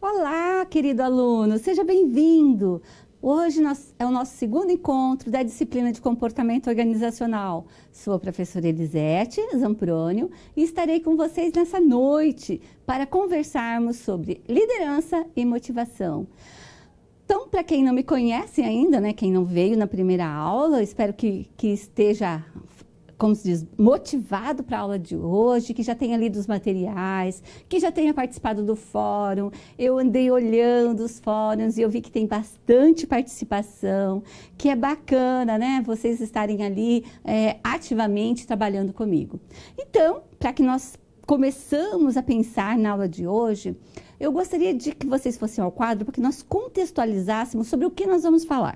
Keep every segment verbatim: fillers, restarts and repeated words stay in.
Olá, querido aluno, seja bem-vindo! Hoje nós, é o nosso segundo encontro da disciplina de comportamento organizacional. Sou a professora Elisete Zamprônio e estarei com vocês nessa noite para conversarmos sobre liderança e motivação. Então, para quem não me conhece ainda, né, quem não veio na primeira aula, espero que, que esteja, como se diz, motivado para a aula de hoje, que já tenha lido os materiais, que já tenha participado do fórum. Eu andei olhando os fóruns e eu vi que tem bastante participação, que é bacana, né, vocês estarem ali é, ativamente trabalhando comigo. Então, para que nós começamos a pensar na aula de hoje, eu gostaria de que vocês fossem ao quadro para que nós contextualizássemos sobre o que nós vamos falar.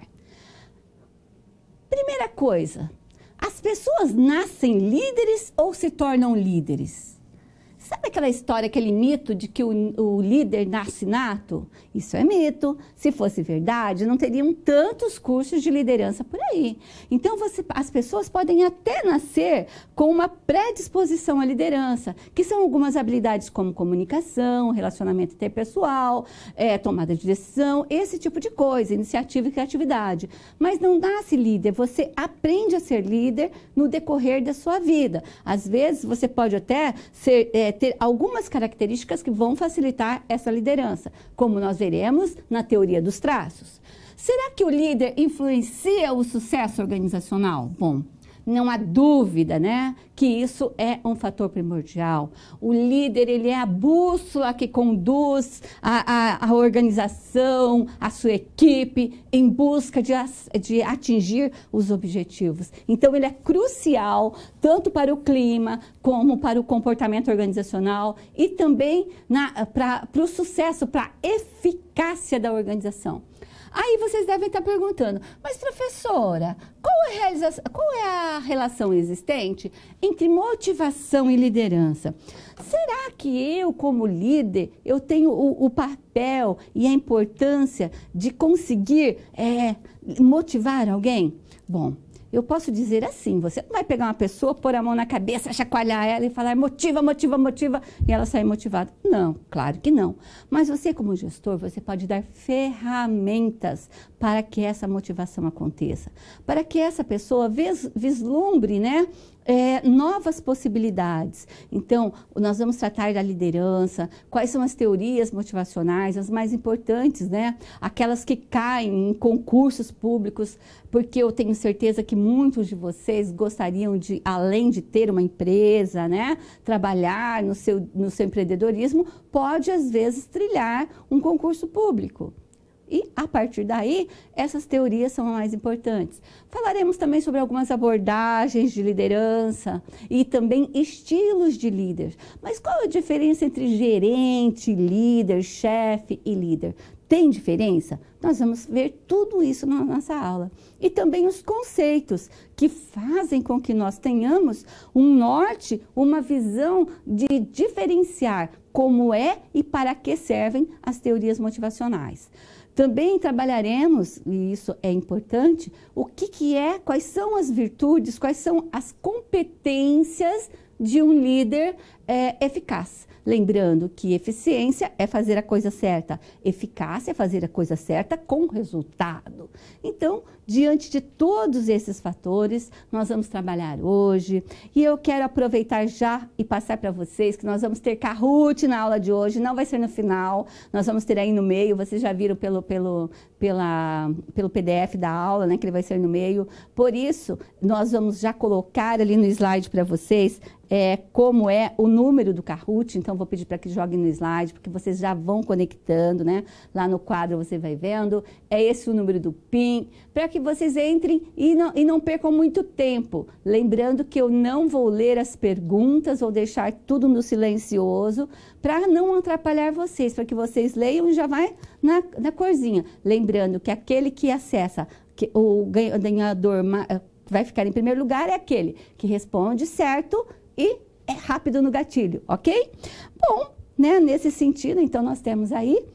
Primeira coisa, as pessoas nascem líderes ou se tornam líderes? Sabe aquela história, aquele mito de que o, o líder nasce nato? Isso é mito. Se fosse verdade, não teriam tantos cursos de liderança por aí. Então, você, as pessoas podem até nascer com uma predisposição à liderança, que são algumas habilidades como comunicação, relacionamento interpessoal, é, tomada de decisão, esse tipo de coisa, iniciativa e criatividade. Mas não nasce líder, você aprende a ser líder no decorrer da sua vida. Às vezes, você pode até ser... É, ter algumas características que vão facilitar essa liderança, como nós veremos na teoria dos traços. Será que o líder influencia o sucesso organizacional? Bom, não há dúvida, né, que isso é um fator primordial. O líder, ele é a bússola que conduz a, a, a organização, a sua equipe, em busca de, de atingir os objetivos. Então, ele é crucial, tanto para o clima, como para o comportamento organizacional e também para o sucesso, para a eficácia da organização. Aí vocês devem estar perguntando, mas professora, qual é, a qual é a relação existente entre motivação e liderança? Será que eu, como líder, eu tenho o, o papel e a importância de conseguir é, motivar alguém? Bom, eu posso dizer assim, você não vai pegar uma pessoa, pôr a mão na cabeça, chacoalhar ela e falar motiva, motiva, motiva, e ela sair motivada. Não, claro que não. Mas você, como gestor, você pode dar ferramentas para que essa motivação aconteça, para que essa pessoa vis, vislumbre, né, é, novas possibilidades. Então, nós vamos tratar da liderança, quais são as teorias motivacionais, as mais importantes, né? Aquelas que caem em concursos públicos, porque eu tenho certeza que muitos de vocês gostariam de, além de ter uma empresa, né, trabalhar no seu, no seu empreendedorismo, pode, às vezes, trilhar um concurso público. E, a partir daí, essas teorias são as mais importantes. Falaremos também sobre algumas abordagens de liderança e também estilos de líder. Mas qual a diferença entre gerente, líder, chefe e líder? Tem diferença? Nós vamos ver tudo isso na nossa aula. E também os conceitos que fazem com que nós tenhamos um norte, uma visão de diferenciar como é e para que servem as teorias motivacionais. Também trabalharemos, e isso é importante, o que, que é, quais são as virtudes, quais são as competências de um líder é, eficaz. Lembrando que eficiência é fazer a coisa certa, eficácia é fazer a coisa certa com resultado. Então, diante de todos esses fatores, nós vamos trabalhar hoje. E eu quero aproveitar já e passar para vocês que nós vamos ter Kahoot na aula de hoje, não vai ser no final, nós vamos ter aí no meio, vocês já viram pelo, pelo, pela, pelo P D F da aula, né, que ele vai ser no meio. Por isso, nós vamos já colocar ali no slide para vocês É, como é o número do Kahoot, então vou pedir para que joguem no slide, porque vocês já vão conectando, né? Lá no quadro você vai vendo, é esse o número do PIN, para que vocês entrem e não, e não percam muito tempo. Lembrando que eu não vou ler as perguntas, vou deixar tudo no silencioso, para não atrapalhar vocês, para que vocês leiam e já vai na, na corzinha. Lembrando que aquele que acessa, que o ganhador vai ficar em primeiro lugar é aquele que responde certo e é rápido no gatilho, ok? Bom, né, nesse sentido, então nós temos aí,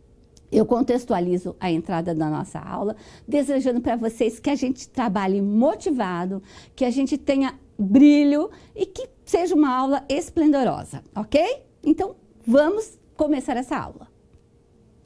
eu contextualizo a entrada da nossa aula, desejando para vocês que a gente trabalhe motivado, que a gente tenha brilho e que seja uma aula esplendorosa, ok? Então, vamos começar essa aula.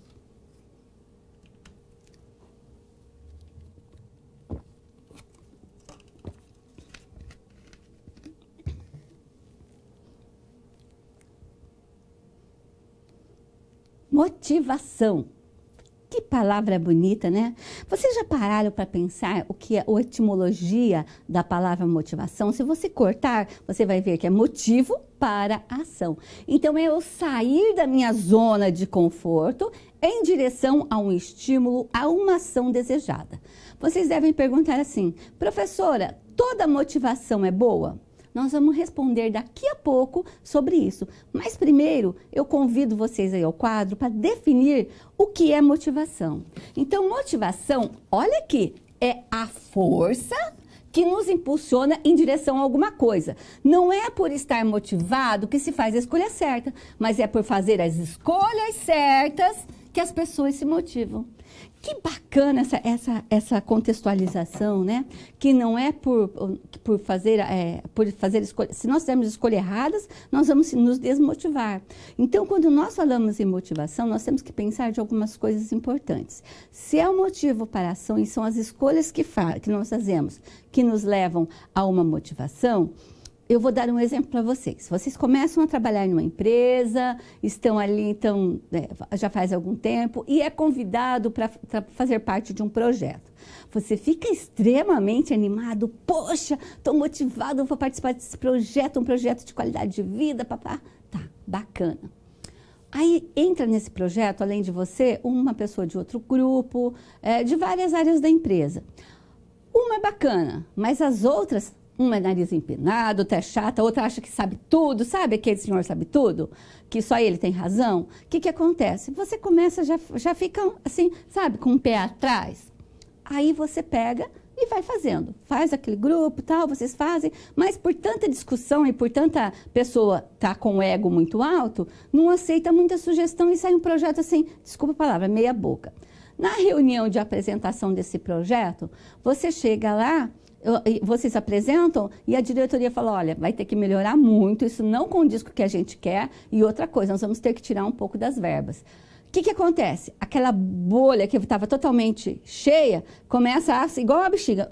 Motivação. Que palavra bonita, né? Vocês já pararam para pensar o que é a etimologia da palavra motivação? Se você cortar, você vai ver que é motivo para a ação. Então, é eu sair da minha zona de conforto em direção a um estímulo, a uma ação desejada. Vocês devem perguntar assim, professora, toda motivação é boa? Nós vamos responder daqui a pouco sobre isso. Mas primeiro, eu convido vocês aí ao quadro para definir o que é motivação. Então, motivação, olha aqui, é a força que nos impulsiona em direção a alguma coisa. Não é por estar motivado que se faz a escolha certa, mas é por fazer as escolhas certas que as pessoas se motivam. Que bacana essa, essa, essa contextualização, né? Que não é por, por fazer, é, por fazer escolha. Se nós fizermos escolhas erradas, nós vamos nos desmotivar. Então, quando nós falamos em motivação, nós temos que pensar de algumas coisas importantes. Se é o motivo para a ação e são as escolhas que, fa que nós fazemos que nos levam a uma motivação, eu vou dar um exemplo para vocês. Vocês começam a trabalhar numa empresa, estão ali, então, é, já faz algum tempo, e é convidado para fazer parte de um projeto. Você fica extremamente animado, poxa, estou motivado, vou participar desse projeto, um projeto de qualidade de vida, papá. Tá, bacana. Aí entra nesse projeto, além de você, uma pessoa de outro grupo, é, de várias áreas da empresa. Uma é bacana, mas as outras... Uma é nariz empinado, outra é chata, outra acha que sabe tudo, sabe aquele senhor sabe tudo? Que só ele tem razão? O que que acontece? Você começa, já, já fica assim, sabe, com um pé atrás. Aí você pega e vai fazendo. Faz aquele grupo e tal, vocês fazem, mas por tanta discussão e por tanta pessoa tá com o ego muito alto, não aceita muita sugestão e sai um projeto assim, desculpa a palavra, meia boca. Na reunião de apresentação desse projeto, você chega lá, vocês apresentam e a diretoria fala, olha, vai ter que melhorar muito, isso não condiz com o que a gente quer e outra coisa, nós vamos ter que tirar um pouco das verbas. O que que acontece? Aquela bolha que estava totalmente cheia, começa a, igual a bexiga,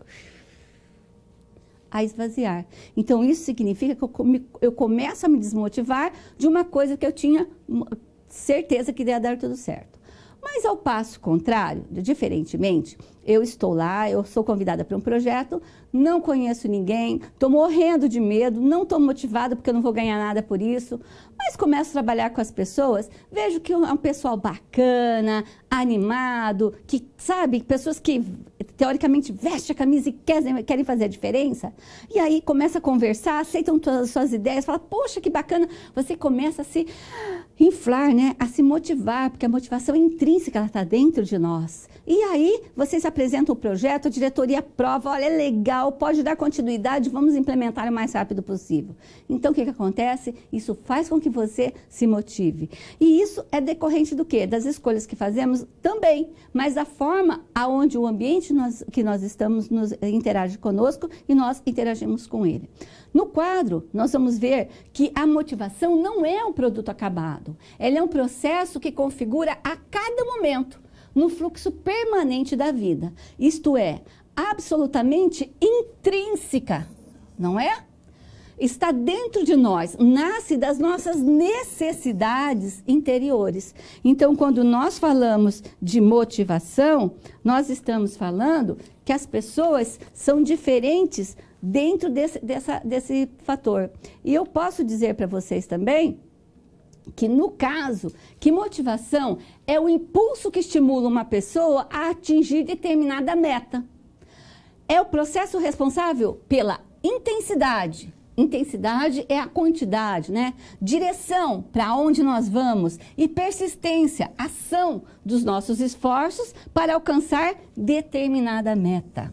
a esvaziar. Então, isso significa que eu, come, eu começo a me desmotivar de uma coisa que eu tinha certeza que ia dar tudo certo. Mas ao passo contrário, diferentemente, eu estou lá, eu sou convidada para um projeto, não conheço ninguém, estou morrendo de medo, não estou motivada porque eu não vou ganhar nada por isso, mas começo a trabalhar com as pessoas, vejo que é um pessoal bacana, animado, que sabe, pessoas que teoricamente vestem a camisa e querem, querem fazer a diferença, e aí começa a conversar, aceitam todas as suas ideias, fala, poxa, que bacana, você começa a se inflar, né, a se motivar, porque a motivação é intrínseca, ela está dentro de nós. E aí, vocês apresentam o projeto, a diretoria aprova, olha, é legal, pode dar continuidade, vamos implementar o mais rápido possível. Então, o que que acontece? Isso faz com que você se motive. E isso é decorrente do quê? Das escolhas que fazemos também, mas da forma aonde o ambiente nós, que nós estamos nos interage conosco e nós interagimos com ele. No quadro, nós vamos ver que a motivação não é um produto acabado. Ela é um processo que configura a cada momento, no fluxo permanente da vida. Isto é, absolutamente intrínseca, não é? Está dentro de nós, nasce das nossas necessidades interiores. Então, quando nós falamos de motivação, nós estamos falando que as pessoas são diferentes dentro desse, dessa, desse fator. E eu posso dizer para vocês também que, no caso, que motivação é o impulso que estimula uma pessoa a atingir determinada meta. É o processo responsável pela intensidade. Intensidade é a quantidade, né? Direção para onde nós vamos e persistência, ação dos nossos esforços para alcançar determinada meta.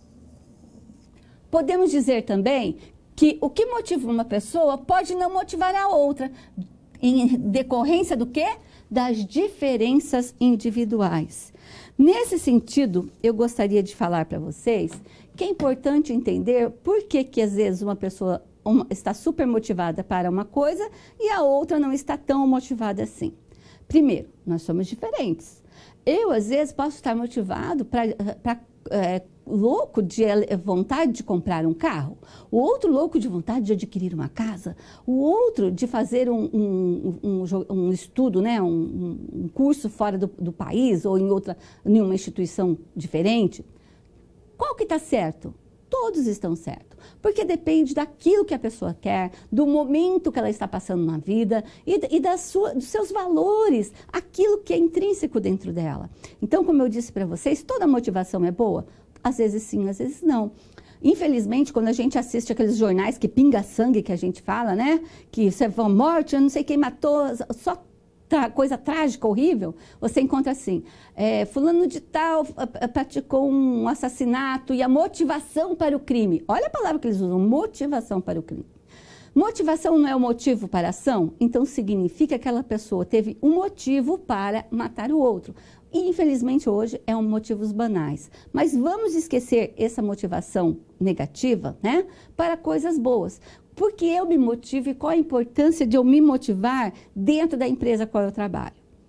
Podemos dizer também que o que motiva uma pessoa pode não motivar a outra, em decorrência do quê? Das diferenças individuais. Nesse sentido, eu gostaria de falar para vocês que é importante entender por que que às vezes uma pessoa uma, está super motivada para uma coisa e a outra não está tão motivada assim. Primeiro, nós somos diferentes. Eu, às vezes, posso estar motivado para é, louco de vontade de comprar um carro, o outro louco de vontade de adquirir uma casa, o outro de fazer um, um, um, um estudo, né, um, um curso fora do, do país ou em outra, em uma instituição diferente. Qual que está certo? Todos estão certos, porque depende daquilo que a pessoa quer, do momento que ela está passando na vida e, e da sua, dos seus valores, aquilo que é intrínseco dentro dela. Então, como eu disse para vocês, toda motivação é boa? Às vezes sim, às vezes não. Infelizmente, quando a gente assiste aqueles jornais que pinga sangue, que a gente fala, né? Que você vai morte, eu não sei quem matou, só coisa trágica, horrível, você encontra assim, é, fulano de tal praticou um assassinato e a motivação para o crime. Olha a palavra que eles usam, motivação para o crime. Motivação não é o motivo para a ação? Então significa que aquela pessoa teve um motivo para matar o outro. E infelizmente hoje é um motivos banais. Mas vamos esquecer essa motivação negativa, né, para coisas boas. Porque eu me motivo e qual a importância de eu me motivar dentro da empresa qual eu trabalho.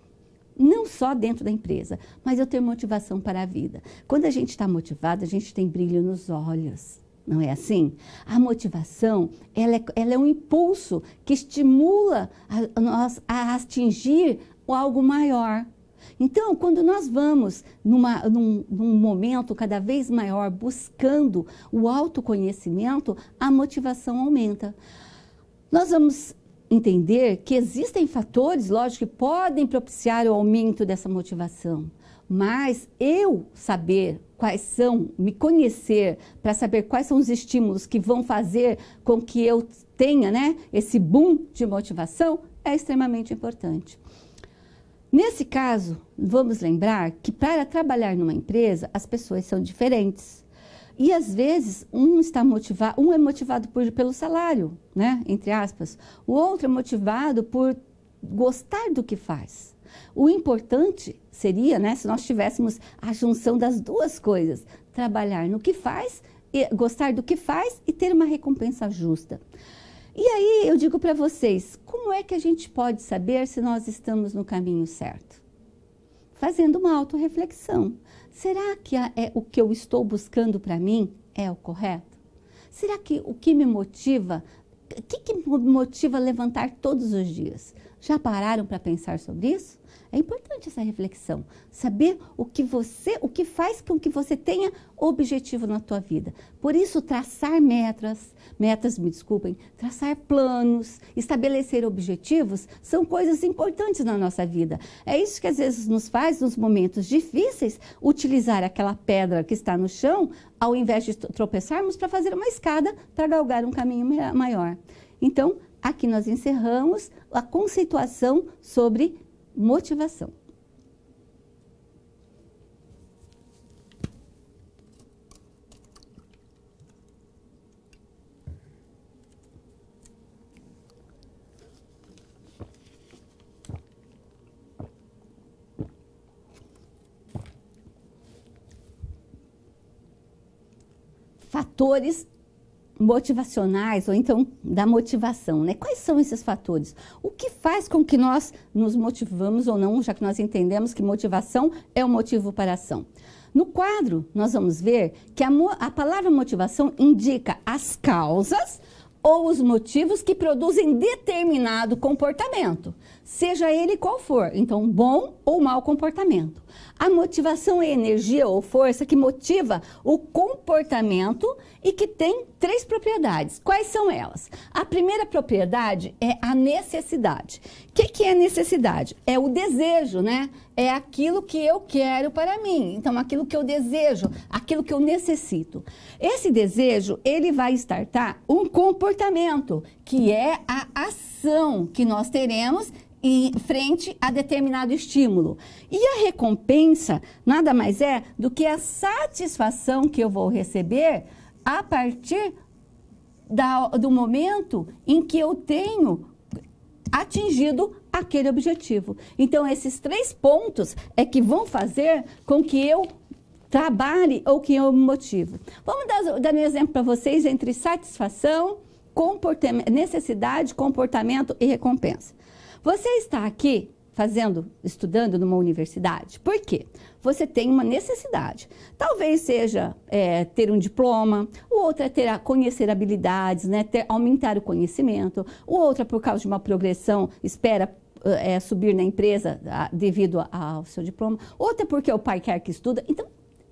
Não só dentro da empresa, mas eu tenho motivação para a vida. Quando a gente está motivado, a gente tem brilho nos olhos. Não é assim? A motivação, ela é, ela é um impulso que estimula a nós a atingir algo maior. Então, quando nós vamos numa, num, num momento cada vez maior buscando o autoconhecimento, a motivação aumenta. Nós vamos entender que existem fatores, lógico, que podem propiciar o aumento dessa motivação. Mas eu saber quais são, me conhecer, para saber quais são os estímulos que vão fazer com que eu tenha, né, esse boom de motivação, é extremamente importante. Nesse caso, vamos lembrar que para trabalhar numa empresa, as pessoas são diferentes. E às vezes, um está motivado, um é motivado por, pelo salário, né, entre aspas, o outro é motivado por gostar do que faz. O importante seria, né, se nós tivéssemos a junção das duas coisas, trabalhar no que faz, e gostar do que faz e ter uma recompensa justa. E aí eu digo para vocês, como é que a gente pode saber se nós estamos no caminho certo? Fazendo uma autorreflexão. Será que é, o que eu estou buscando para mim é o correto? Será que o que me motiva, o que, que me motiva a levantar todos os dias? Já pararam para pensar sobre isso? É importante essa reflexão, saber o que você, o que faz com que você tenha objetivo na tua vida. Por isso, traçar metas, metas, me desculpem, traçar planos, estabelecer objetivos, são coisas importantes na nossa vida. É isso que às vezes nos faz, nos momentos difíceis, utilizar aquela pedra que está no chão, ao invés de tropeçarmos, para fazer uma escada para galgar um caminho maior. Então, aqui nós encerramos a conceituação sobre motivação. Fatores motivacionais, ou então da motivação, né? Quais são esses fatores? O que faz com que nós nos motivamos ou não, já que nós entendemos que motivação é o motivo para a ação? No quadro, nós vamos ver que a, a palavra motivação indica as causas ou os motivos que produzem determinado comportamento, seja ele qual for, então bom ou mau comportamento. A motivação é energia ou força que motiva o comportamento e que tem três propriedades. Quais são elas? A primeira propriedade é a necessidade. O que, que é necessidade? É o desejo, né? É aquilo que eu quero para mim. Então, aquilo que eu desejo, aquilo que eu necessito. Esse desejo, ele vai startar um comportamento, que é a ação que nós teremos em frente a determinado estímulo. E a recompensa nada mais é do que a satisfação que eu vou receber a partir da, do momento em que eu tenho atingido aquele objetivo. Então, esses três pontos é que vão fazer com que eu trabalhe ou que eu me motive. Vamos dar, dar um exemplo para vocês entre satisfação, comportamento, necessidade, comportamento e recompensa. Você está aqui fazendo, estudando numa universidade. Por quê? Você tem uma necessidade. Talvez seja é, ter um diploma, o outro é ter, conhecer habilidades, né? Ter, aumentar o conhecimento, o outro é por causa de uma progressão, espera é, subir na empresa a, devido a, ao seu diploma, outro é porque o pai quer que estuda. Então,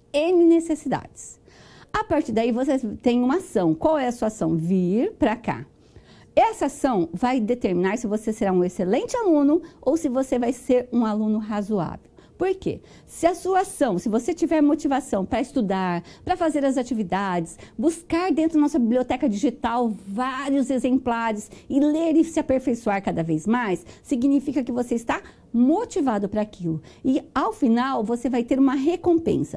N necessidades. A partir daí, você tem uma ação. Qual é a sua ação? Vir para cá. Essa ação vai determinar se você será um excelente aluno ou se você vai ser um aluno razoável. Por quê? Se a sua ação, se você tiver motivação para estudar, para fazer as atividades, buscar dentro da nossa biblioteca digital vários exemplares e ler e se aperfeiçoar cada vez mais, significa que você está motivado para aquilo. E ao final, você vai ter uma recompensa.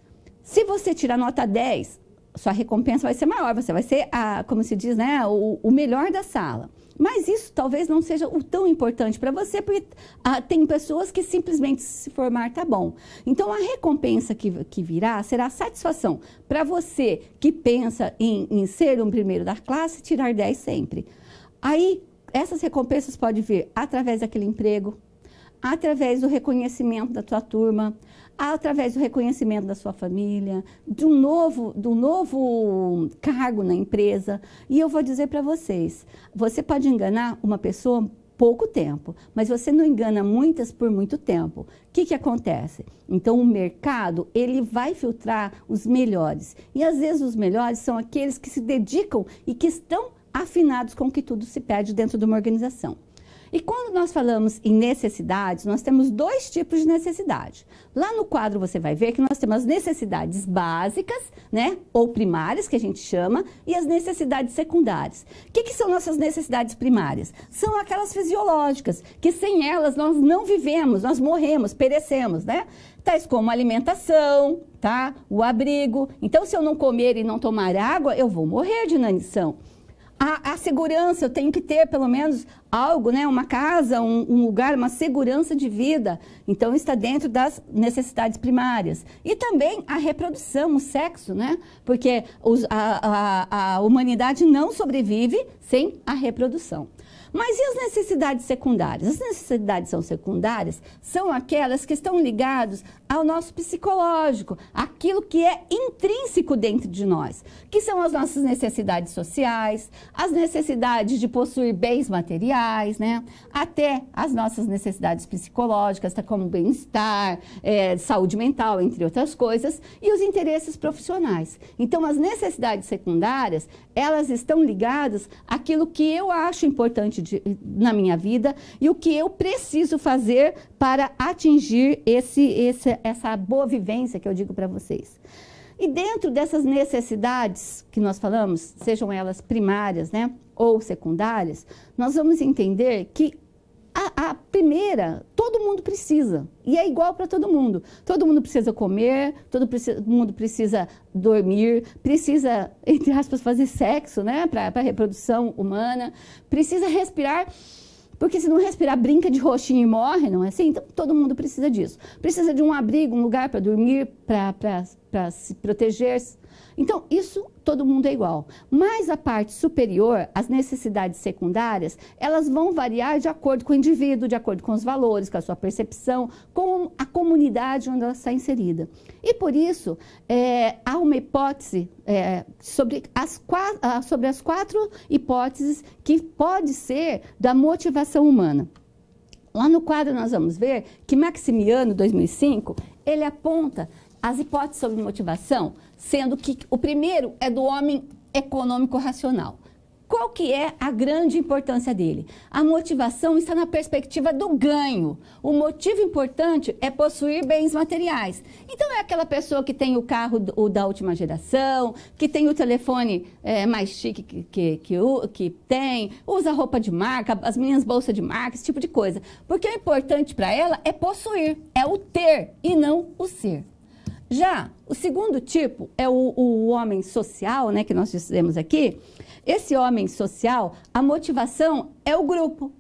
Se você tirar nota dez, sua recompensa vai ser maior, você vai ser, a, como se diz, né, o, o melhor da sala. Mas isso talvez não seja o tão importante para você, porque ah, tem pessoas que simplesmente se formar tá bom. Então, a recompensa que, que virá será a satisfação para você que pensa em, em ser um primeiro da classe, tirar dez sempre. Aí, essas recompensas podem vir através daquele emprego, através do reconhecimento da tua turma, através do reconhecimento da sua família, de um novo, de um novo cargo na empresa. E eu vou dizer para vocês, você pode enganar uma pessoa pouco tempo, mas você não engana muitas por muito tempo. O que que acontece? Então, o mercado, ele vai filtrar os melhores. E, às vezes, os melhores são aqueles que se dedicam e que estão afinados com o que tudo se pede dentro de uma organização. E quando nós falamos em necessidades, nós temos dois tipos de necessidade. Lá no quadro você vai ver que nós temos as necessidades básicas, né, ou primárias, que a gente chama, e as necessidades secundárias. O que que são nossas necessidades primárias? São aquelas fisiológicas, que sem elas nós não vivemos, nós morremos, perecemos, né? Tais como alimentação, tá? O abrigo. Então, se eu não comer e não tomar água, eu vou morrer de inanição. A, a segurança, eu tenho que ter pelo menos algo, né? Uma casa, um, um lugar, uma segurança de vida. Então, está dentro das necessidades primárias. E também a reprodução, o sexo, né? Porque os, a, a, a humanidade não sobrevive sem a reprodução. Mas e as necessidades secundárias? As necessidades são secundárias são aquelas que estão ligadas ao nosso psicológico, aquilo que é intrínseco dentro de nós, que são as nossas necessidades sociais, as necessidades de possuir bens materiais, né? Até as nossas necessidades psicológicas, tá, como bem-estar, é, saúde mental, entre outras coisas, e os interesses profissionais. Então, as necessidades secundárias, elas estão ligadas àquilo que eu acho importante de, na minha vida e o que eu preciso fazer para atingir esse, esse, essa boa vivência que eu digo para vocês. E dentro dessas necessidades que nós falamos, sejam elas primárias, né, ou secundárias, nós vamos entender que a, a primeira, todo mundo precisa, e é igual para todo mundo. Todo mundo precisa comer, todo precisa, mundo precisa dormir, precisa, entre aspas, fazer sexo, né, para a reprodução humana, precisa respirar, porque se não respirar, brinca de roxinho e morre, não é assim? Então, todo mundo precisa disso. Precisa de um abrigo, um lugar para dormir, para se proteger. Então, isso todo mundo é igual. Mas a parte superior, as necessidades secundárias, elas vão variar de acordo com o indivíduo, de acordo com os valores, com a sua percepção, com a comunidade onde ela está inserida. E por isso, é, há uma hipótese é, sobre, as quatro, sobre as quatro hipóteses que pode ser da motivação humana. Lá no quadro nós vamos ver que Maximiano, dois mil e cinco, ele aponta as hipóteses sobre motivação, sendo que o primeiro é do homem econômico racional. Qual que é a grande importância dele? A motivação está na perspectiva do ganho. O motivo importante é possuir bens materiais. Então, é aquela pessoa que tem o carro o da última geração, que tem o telefone é, mais chique que, que, que, que tem, usa roupa de marca, as meninas bolsa de marca, esse tipo de coisa. Porque o importante para ela é possuir, é o ter e não o ser. Já o segundo tipo é o, o homem social, né, que nós dizemos aqui. Esse homem social, a motivação é o grupo.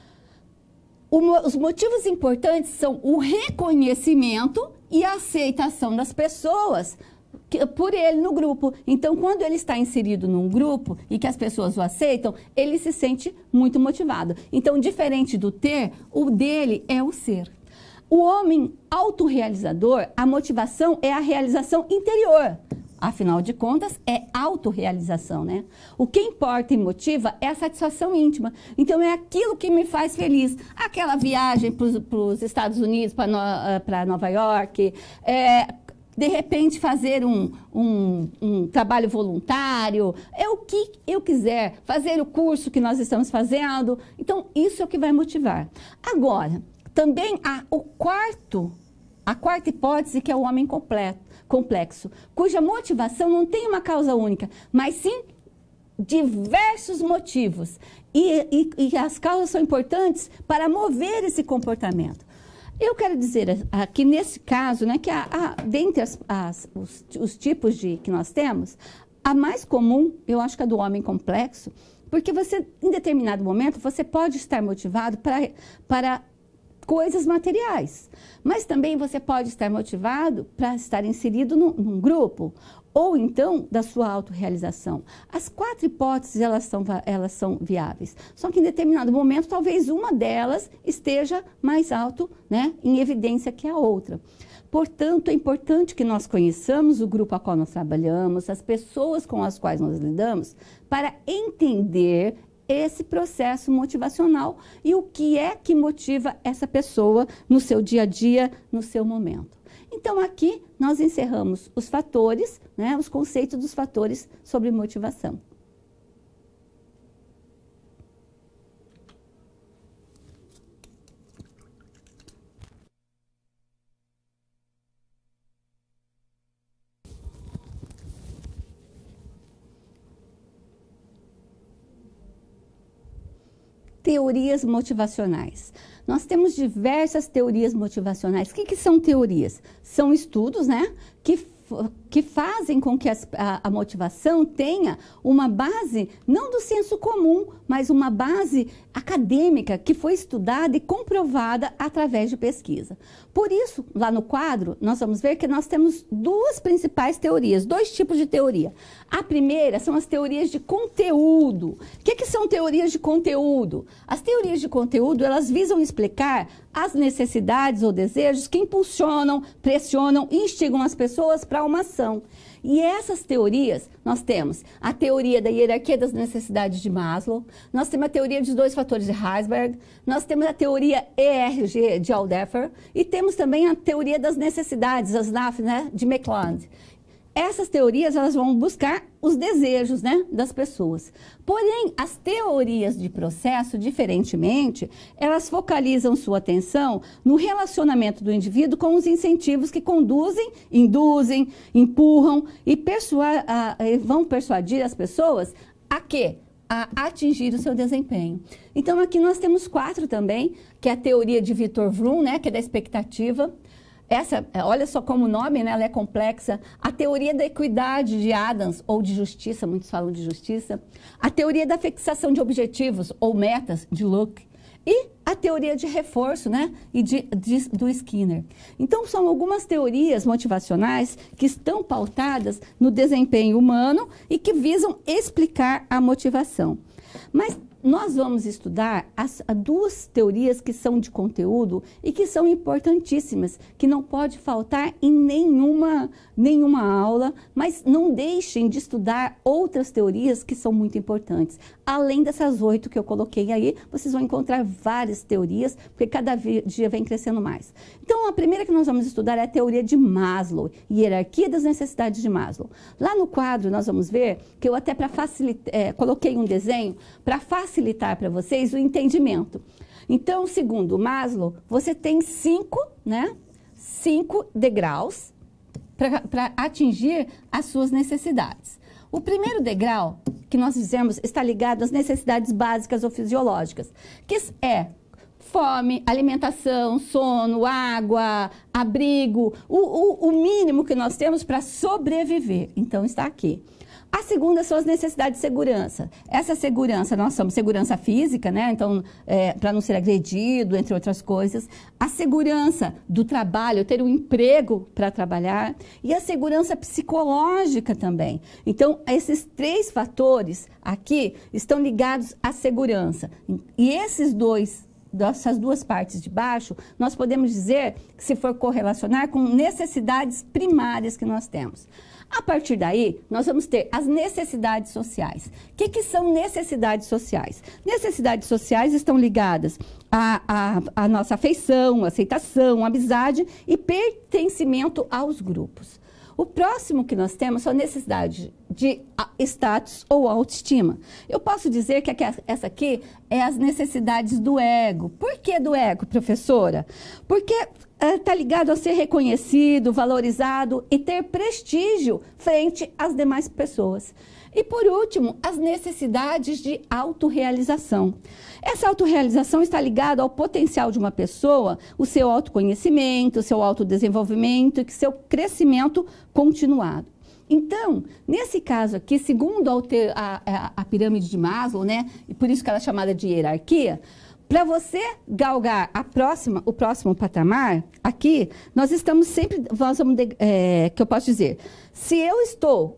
O, os motivos importantes são o reconhecimento e a aceitação das pessoas que, por ele no grupo. Então, quando ele está inserido num grupo e que as pessoas o aceitam, ele se sente muito motivado. Então, diferente do ter, o dele é o ser. O homem autorrealizador, a motivação é a realização interior. Afinal de contas, é autorrealização, né? O que importa e motiva é a satisfação íntima. Então, é aquilo que me faz feliz. Aquela viagem para os Estados Unidos, para no, Nova York, é, de repente fazer um, um, um trabalho voluntário, é o que eu quiser, fazer o curso que nós estamos fazendo. Então, isso é o que vai motivar. Agora, também há o quarto, a quarta hipótese, que é o homem completo. complexo, cuja motivação não tem uma causa única, mas sim diversos motivos. E, e, e as causas são importantes para mover esse comportamento. Eu quero dizer aqui, nesse caso, né, que a, a, dentre as, as, os, os tipos de, que nós temos, a mais comum, eu acho que é do homem complexo, porque você, em determinado momento, você pode estar motivado para... para coisas materiais, mas também você pode estar motivado para estar inserido num, num grupo, ou então da sua autorrealização. As quatro hipóteses, elas são, elas são viáveis, só que em determinado momento, talvez uma delas esteja mais alto, né, em evidência que a outra. Portanto, é importante que nós conheçamos o grupo a qual nós trabalhamos, as pessoas com as quais nós lidamos, para entender esse processo motivacional e o que é que motiva essa pessoa no seu dia a dia, no seu momento. Então, aqui nós encerramos os fatores, né, os conceitos dos fatores sobre motivação. Teorias motivacionais. Nós temos diversas teorias motivacionais. O que, que são teorias? São estudos, né, que, que fazem com que as, a, a motivação tenha uma base, não do senso comum, mas uma base acadêmica que foi estudada e comprovada através de pesquisa. Por isso, lá no quadro, nós vamos ver que nós temos duas principais teorias, dois tipos de teoria. A primeira são as teorias de conteúdo. O que, que são teorias de conteúdo? As teorias de conteúdo, elas visam explicar as necessidades ou desejos que impulsionam, pressionam e instigam as pessoas para uma ação. E essas teorias, nós temos a teoria da hierarquia das necessidades de Maslow, nós temos a teoria dos dois fatores de Herzberg, nós temos a teoria E R G de Alderfer e temos também a teoria das necessidades, as N A F, né, de McClelland. Essas teorias, elas vão buscar os desejos, né, das pessoas. Porém, as teorias de processo, diferentemente, elas focalizam sua atenção no relacionamento do indivíduo com os incentivos que conduzem, induzem, empurram e persua- a, a, vão persuadir as pessoas a quê? A atingir o seu desempenho. Então, aqui nós temos quatro também, que é a teoria de Victor Vroom, né, que é da expectativa. Essa, olha só como o nome, né, ela é complexa. A teoria da equidade de Adams, ou de justiça, muitos falam de justiça. A teoria da fixação de objetivos, ou metas, de Luke. E a teoria de reforço, né, e de, de, do Skinner. Então, são algumas teorias motivacionais que estão pautadas no desempenho humano e que visam explicar a motivação. Mas nós vamos estudar as, as duas teorias que são de conteúdo e que são importantíssimas, que não pode faltar em nenhuma, nenhuma aula, mas não deixem de estudar outras teorias que são muito importantes. Além dessas oito que eu coloquei aí, vocês vão encontrar várias teorias, porque cada dia vem crescendo mais. Então, a primeira que nós vamos estudar é a teoria de Maslow, hierarquia das necessidades de Maslow. Lá no quadro, nós vamos ver que eu até para facilitar, é, coloquei um desenho para facilitar facilitar para vocês o entendimento. Então, segundo Maslow, você tem cinco, né, cinco degraus para atingir as suas necessidades. O primeiro degrau que nós dizemos está ligado às necessidades básicas ou fisiológicas, que é fome, alimentação, sono, água, abrigo, o, o, o mínimo que nós temos para sobreviver. Então, está aqui. A segunda são as necessidades de segurança. Essa segurança, nós somos segurança física, né? Então, é, para não ser agredido, entre outras coisas. A segurança do trabalho, ter um emprego para trabalhar. E a segurança psicológica também. Então, esses três fatores aqui estão ligados à segurança. E esses dois dessas duas partes de baixo, nós podemos dizer que se for correlacionar com necessidades primárias que nós temos. A partir daí, nós vamos ter as necessidades sociais. O que, que são necessidades sociais? Necessidades sociais estão ligadas à, à, à nossa afeição, aceitação, amizade e pertencimento aos grupos. O próximo que nós temos são necessidades de status ou autoestima. Eu posso dizer que essa aqui é as necessidades do ego. Por que do ego, professora? Porque está ligado a ser reconhecido, valorizado e ter prestígio frente às demais pessoas. E, por último, as necessidades de autorrealização. Essa autorrealização está ligada ao potencial de uma pessoa, o seu autoconhecimento, o seu autodesenvolvimento e o seu crescimento continuado. Então, nesse caso aqui, segundo a, a, a pirâmide de Maslow, né, e por isso que ela é chamada de hierarquia, para você galgar a próxima, o próximo patamar, aqui, nós estamos sempre, nós vamos, é, que eu posso dizer, se eu estou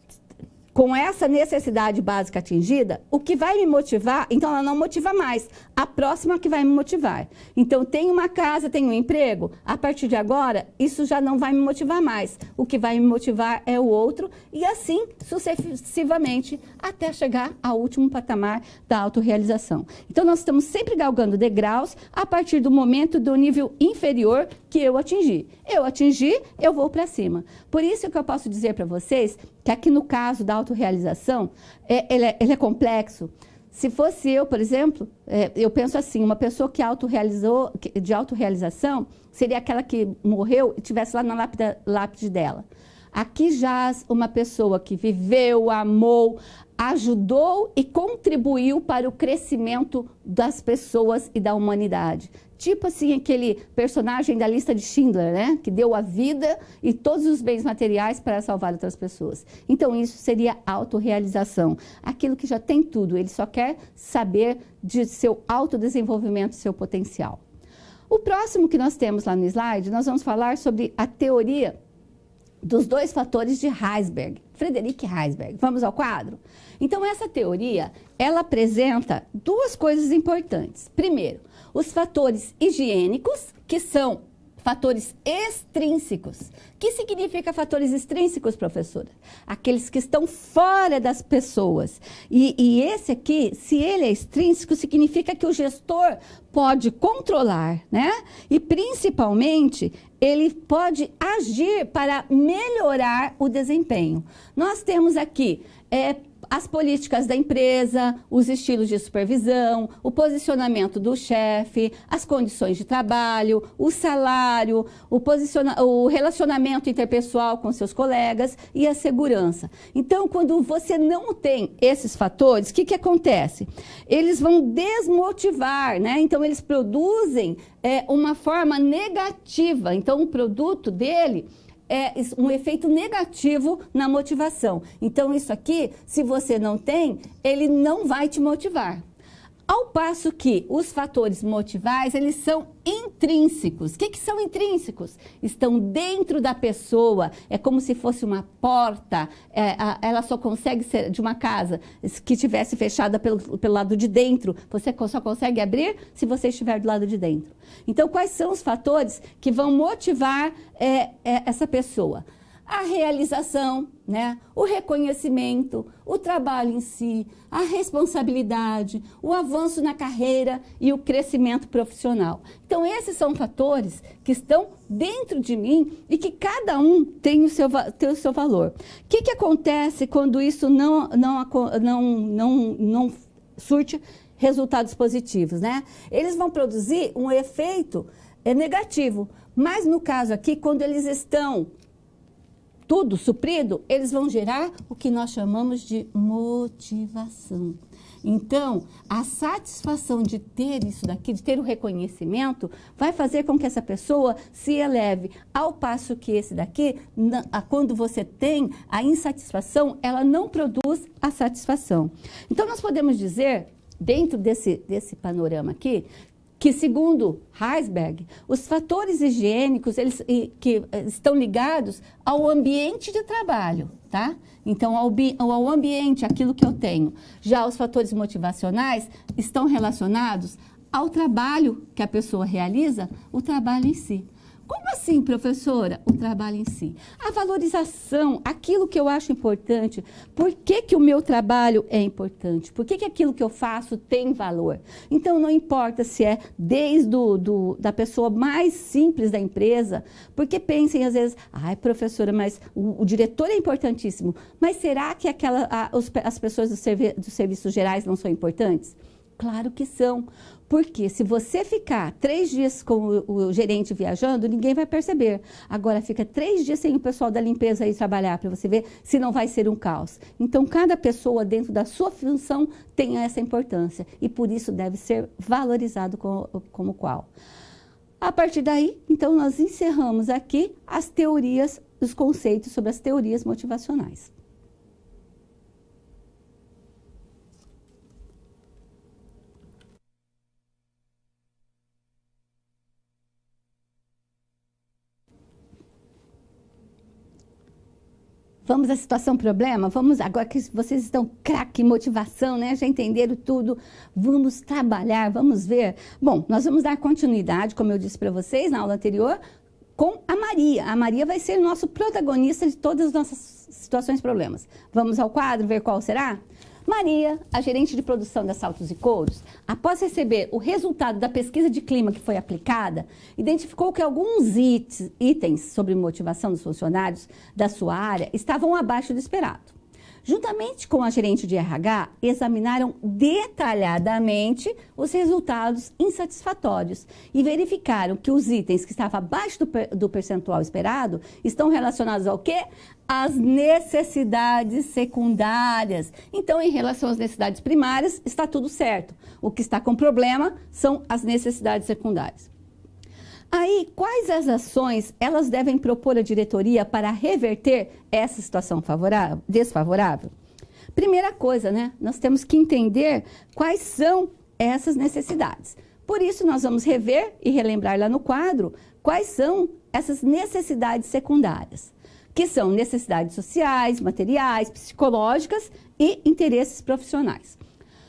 com essa necessidade básica atingida, o que vai me motivar, então ela não motiva mais, a próxima que vai me motivar. Então, tenho uma casa, tenho um emprego, a partir de agora, isso já não vai me motivar mais. O que vai me motivar é o outro, e assim, sucessivamente, até chegar ao último patamar da autorrealização. Então, nós estamos sempre galgando degraus a partir do momento do nível inferior que eu atingi. Eu atingi, eu vou para cima. Por isso que eu posso dizer para vocês que aqui no caso da autorrealização, é, ele, é, ele é complexo. Se fosse eu, por exemplo, é, eu penso assim, uma pessoa que autorrealizou, de autorrealização seria aquela que morreu e estivesse lá na lápide, lápide dela. Aqui jaz uma pessoa que viveu, amou, ajudou e contribuiu para o crescimento das pessoas e da humanidade. Tipo assim, aquele personagem da lista de Schindler, né? Que deu a vida e todos os bens materiais para salvar outras pessoas. Então, isso seria autorrealização. Aquilo que já tem tudo, ele só quer saber de seu autodesenvolvimento, seu potencial. O próximo que nós temos lá no slide, nós vamos falar sobre a teoria dos dois fatores de Heisberg, Frederick Heisberg. Vamos ao quadro? Então, essa teoria, ela apresenta duas coisas importantes. Primeiro, os fatores higiênicos, que são fatores extrínsecos. O que significa fatores extrínsecos, professora? Aqueles que estão fora das pessoas. E, e esse aqui, se ele é extrínseco, significa que o gestor pode controlar, né? E, principalmente, ele pode agir para melhorar o desempenho. Nós temos aqui é, as políticas da empresa, os estilos de supervisão, o posicionamento do chefe, as condições de trabalho, o salário, o, posiciona o relacionamento interpessoal com seus colegas e a segurança. Então, quando você não tem esses fatores, o que, que acontece? Eles vão desmotivar, né? Então, eles produzem é, uma forma negativa. Então, o produto dele é um efeito negativo na motivação. Então, isso aqui, se você não tem, ele não vai te motivar. Ao passo que os fatores motivais, eles são intrínsecos. O que, que são intrínsecos? Estão dentro da pessoa, é como se fosse uma porta, é, a, ela só consegue ser de uma casa que estivesse fechada pelo, pelo lado de dentro, você só consegue abrir se você estiver do lado de dentro. Então, quais são os fatores que vão motivar é, é, essa pessoa? A realização, né? O reconhecimento, o trabalho em si, a responsabilidade, o avanço na carreira e o crescimento profissional. Então, esses são fatores que estão dentro de mim e que cada um tem o seu, tem o seu valor. O que, que acontece quando isso não, não, não, não, não surte resultados positivos, né? Eles vão produzir um efeito é, negativo, mas no caso aqui, quando eles estão tudo suprido, eles vão gerar o que nós chamamos de motivação. Então, a satisfação de ter isso daqui, de ter o reconhecimento, vai fazer com que essa pessoa se eleve, ao passo que esse daqui, quando você tem a insatisfação, ela não produz a satisfação. Então, nós podemos dizer, dentro desse, desse panorama aqui, que, segundo Heisberg, os fatores higiênicos eles, que estão ligados ao ambiente de trabalho, tá? Então, ao, ao ambiente, aquilo que eu tenho. Já os fatores motivacionais estão relacionados ao trabalho que a pessoa realiza, o trabalho em si. Como assim, professora? O trabalho em si. A valorização, aquilo que eu acho importante. Por que que o meu trabalho é importante? Por que que aquilo que eu faço tem valor? Então, não importa se é desde do, do, da pessoa mais simples da empresa, porque pensem às vezes, ai, professora, mas o, o diretor é importantíssimo. Mas será que aquela, a, os, as pessoas dos, servi dos serviços gerais não são importantes? Claro que são. Porque se você ficar três dias com o, o gerente viajando, ninguém vai perceber. Agora, fica três dias sem o pessoal da limpeza aí trabalhar, para você ver se não vai ser um caos. Então, cada pessoa dentro da sua função tem essa importância. E por isso deve ser valorizado como, como qual. A partir daí, então, nós encerramos aqui as teorias, os conceitos sobre as teorias motivacionais. Vamos à situação problema? Vamos, agora que vocês estão craque em motivação, né? Já entenderam tudo, vamos trabalhar, vamos ver. Bom, nós vamos dar continuidade, como eu disse para vocês na aula anterior, com a Maria. A Maria vai ser o nosso protagonista de todas as nossas situações problemas. Vamos ao quadro, ver qual será? Maria, a gerente de produção da Saltos e Couros, após receber o resultado da pesquisa de clima que foi aplicada, identificou que alguns itens sobre motivação dos funcionários da sua área estavam abaixo do esperado. Juntamente com a gerente de R H, examinaram detalhadamente os resultados insatisfatórios e verificaram que os itens que estavam abaixo do, per do percentual esperado estão relacionados ao quê? Às necessidades secundárias. Então, em relação às necessidades primárias, está tudo certo. O que está com problema são as necessidades secundárias. Aí, quais as ações elas devem propor à diretoria para reverter essa situação favorável, desfavorável? Primeira coisa, né? Nós temos que entender quais são essas necessidades. Por isso, nós vamos rever e relembrar lá no quadro quais são essas necessidades secundárias, que são necessidades sociais, materiais, psicológicas e interesses profissionais.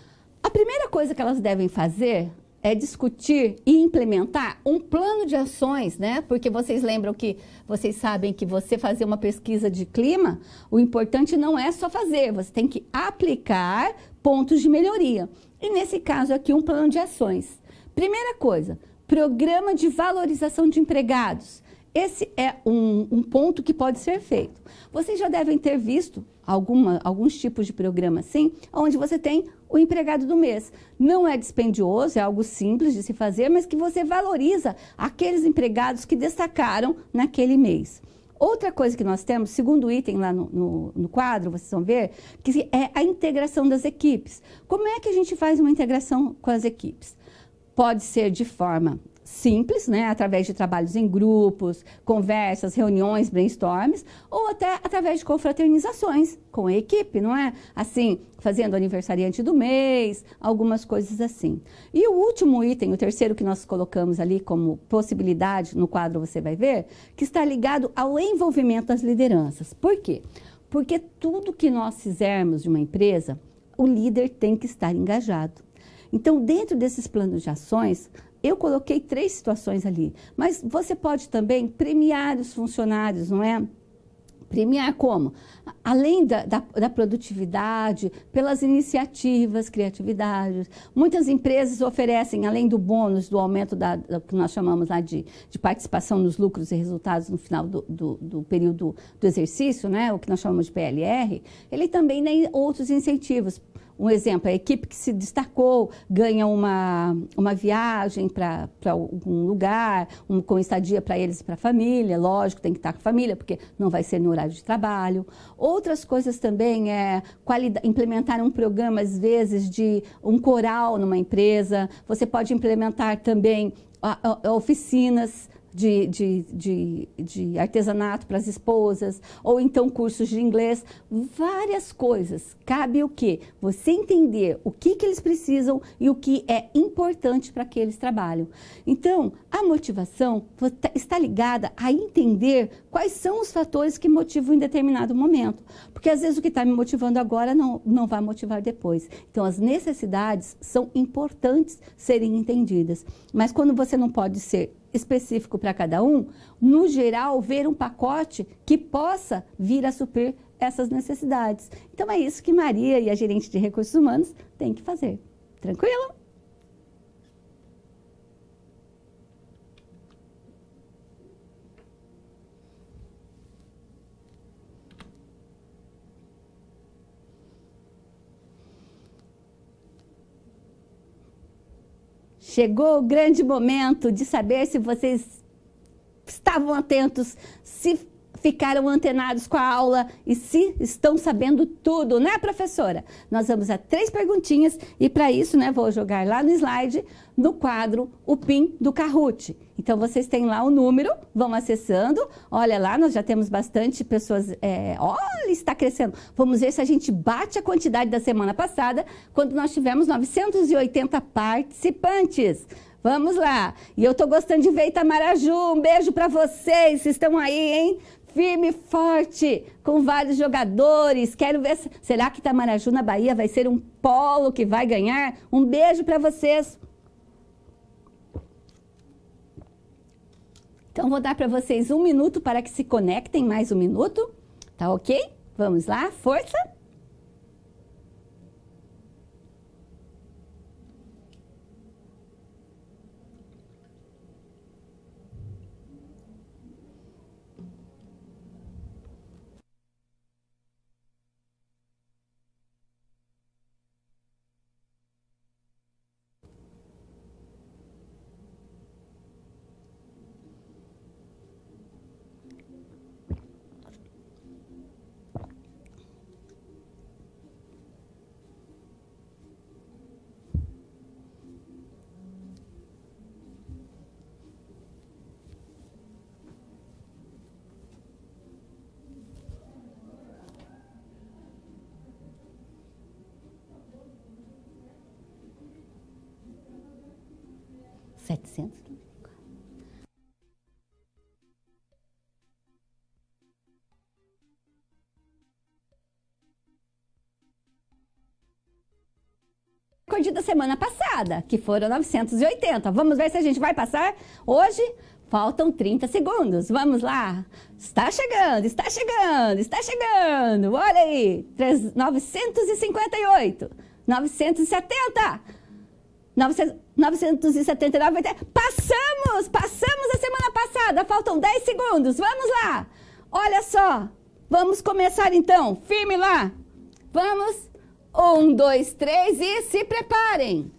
A primeira coisa que elas devem fazer é discutir e implementar um plano de ações, né? Porque vocês lembram que, vocês sabem que você fazer uma pesquisa de clima, o importante não é só fazer, você tem que aplicar pontos de melhoria. E nesse caso aqui, um plano de ações. Primeira coisa, programa de valorização de empregados. Esse é um, um ponto que pode ser feito. Vocês já devem ter visto alguma, alguns tipos de programa assim, onde você tem o empregado do mês. Não é dispendioso, é algo simples de se fazer, mas que você valoriza aqueles empregados que destacaram naquele mês. Outra coisa que nós temos, segundo item lá no, no, no quadro, vocês vão ver, que é a integração das equipes. Como é que a gente faz uma integração com as equipes? Pode ser de forma simples, né, através de trabalhos em grupos, conversas, reuniões, brainstorms, ou até através de confraternizações com a equipe, não é? Assim, fazendo aniversariante do mês, algumas coisas assim. E o último item, o terceiro que nós colocamos ali como possibilidade, no quadro você vai ver, que está ligado ao envolvimento das lideranças. Por quê? Porque tudo que nós fizermos de uma empresa, o líder tem que estar engajado. Então, dentro desses planos de ações, eu coloquei três situações ali, mas você pode também premiar os funcionários, não é? Premiar como? Além da, da, da produtividade, pelas iniciativas, criatividade. Muitas empresas oferecem, além do bônus, do aumento da, da que nós chamamos lá de, de participação nos lucros e resultados no final do, do, do período do exercício, né? O que nós chamamos de P L R, ele também tem outros incentivos. Um exemplo, a equipe que se destacou ganha uma, uma viagem para algum lugar, um, com estadia para eles e para a família, lógico, tem que estar com a família, porque não vai ser no horário de trabalho. Outras coisas também é implementar um programa, às vezes, de um coral numa empresa. Você pode implementar também a, a, oficinas de, de, de, de artesanato para as esposas, ou então cursos de inglês, várias coisas. Cabe o quê? Você entender o que, que eles precisam e o que é importante para que eles trabalhem. Então, a motivação está ligada a entender quais são os fatores que motivam em determinado momento. Porque às vezes o que está me motivando agora não, não vai motivar depois. Então, as necessidades são importantes serem entendidas. Mas quando você não pode ser específico para cada um, no geral, ver um pacote que possa vir a suprir essas necessidades. Então, é isso que Maria e a gerente de recursos humanos têm que fazer. Tranquilo? Chegou o grande momento de saber se vocês estavam atentos, se ficaram antenados com a aula e se estão sabendo tudo, né, professora? Nós vamos a três perguntinhas e para isso, né, vou jogar lá no slide, no quadro, o PIN do Kahoot. Então, vocês têm lá o número, vão acessando. Olha lá, nós já temos bastante pessoas. É, olha, está crescendo. Vamos ver se a gente bate a quantidade da semana passada, quando nós tivemos novecentos e oitenta participantes. Vamos lá. E eu estou gostando de ver Itamaraju. Um beijo para vocês. Vocês estão aí, hein? Firme e forte, com vários jogadores. Quero ver, se, será que Itamaraju na Bahia vai ser um polo que vai ganhar? Um beijo para vocês. Então, vou dar para vocês um minuto para que se conectem, mais um minuto. Tá ok? Vamos lá, força! setecentos. Recorde da semana passada, que foram novecentos e oitenta. Vamos ver se a gente vai passar hoje. Faltam trinta segundos. Vamos lá. Está chegando, está chegando, está chegando. Olha aí. novecentos e cinquenta e oito. novecentos e setenta. novecentos e setenta e nove. Passamos! Passamos a semana passada. Faltam dez segundos. Vamos lá. Olha só. Vamos começar então. Firme lá. Vamos. Um, dois, três e se preparem.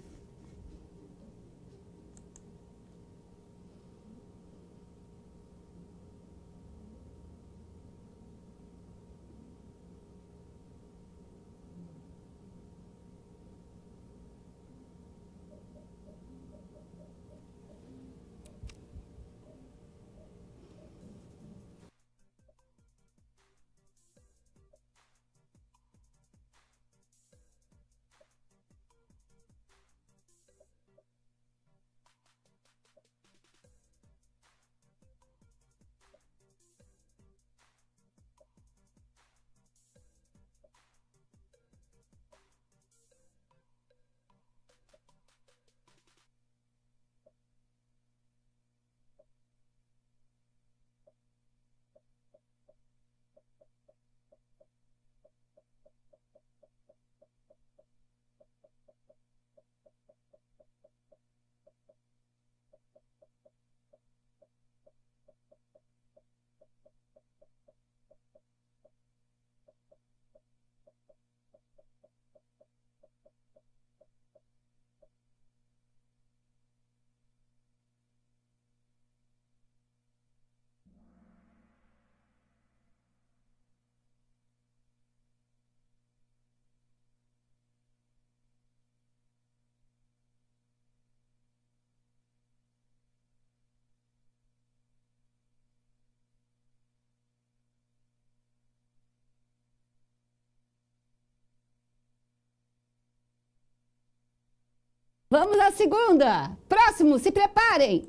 Vamos à segunda. Próximo, se preparem.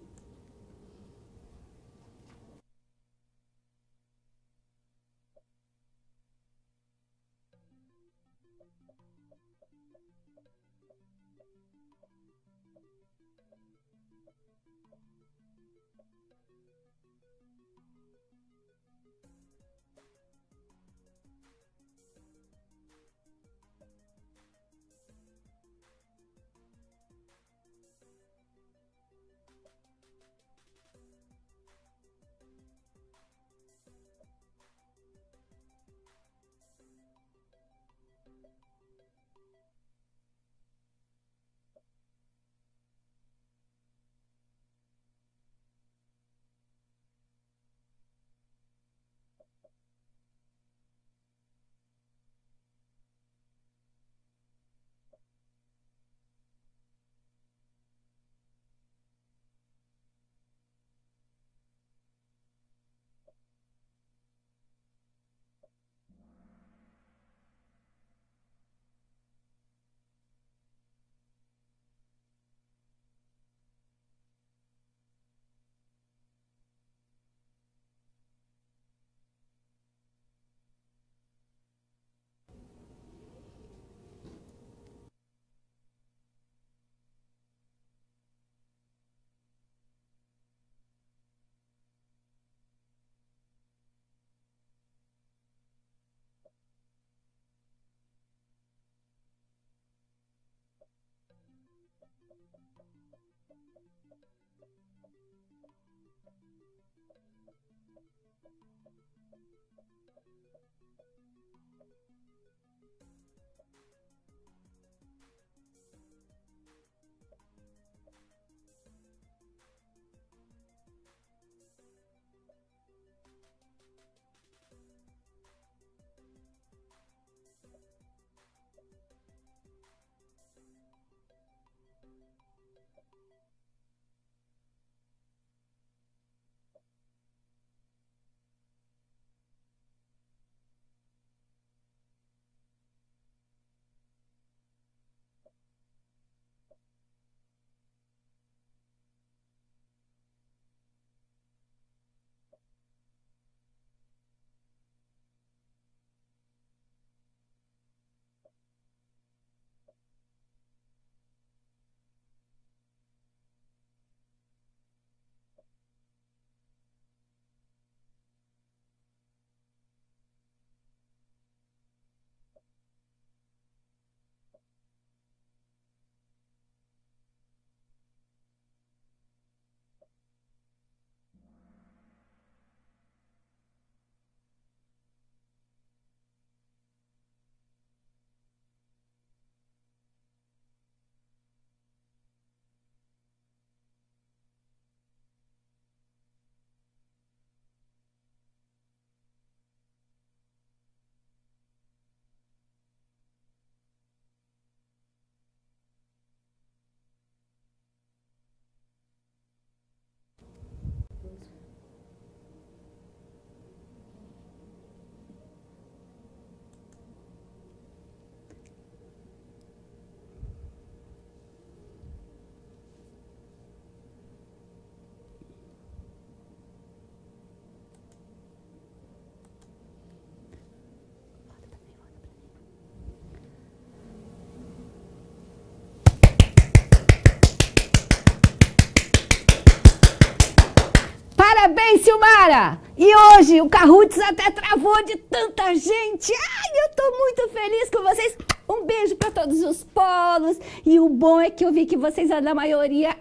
Parabéns, Silmara! E hoje o Kahoot até travou de tanta gente. Ai, eu tô muito feliz com vocês. Um beijo para todos os polos. E o bom é que eu vi que vocês, na maioria,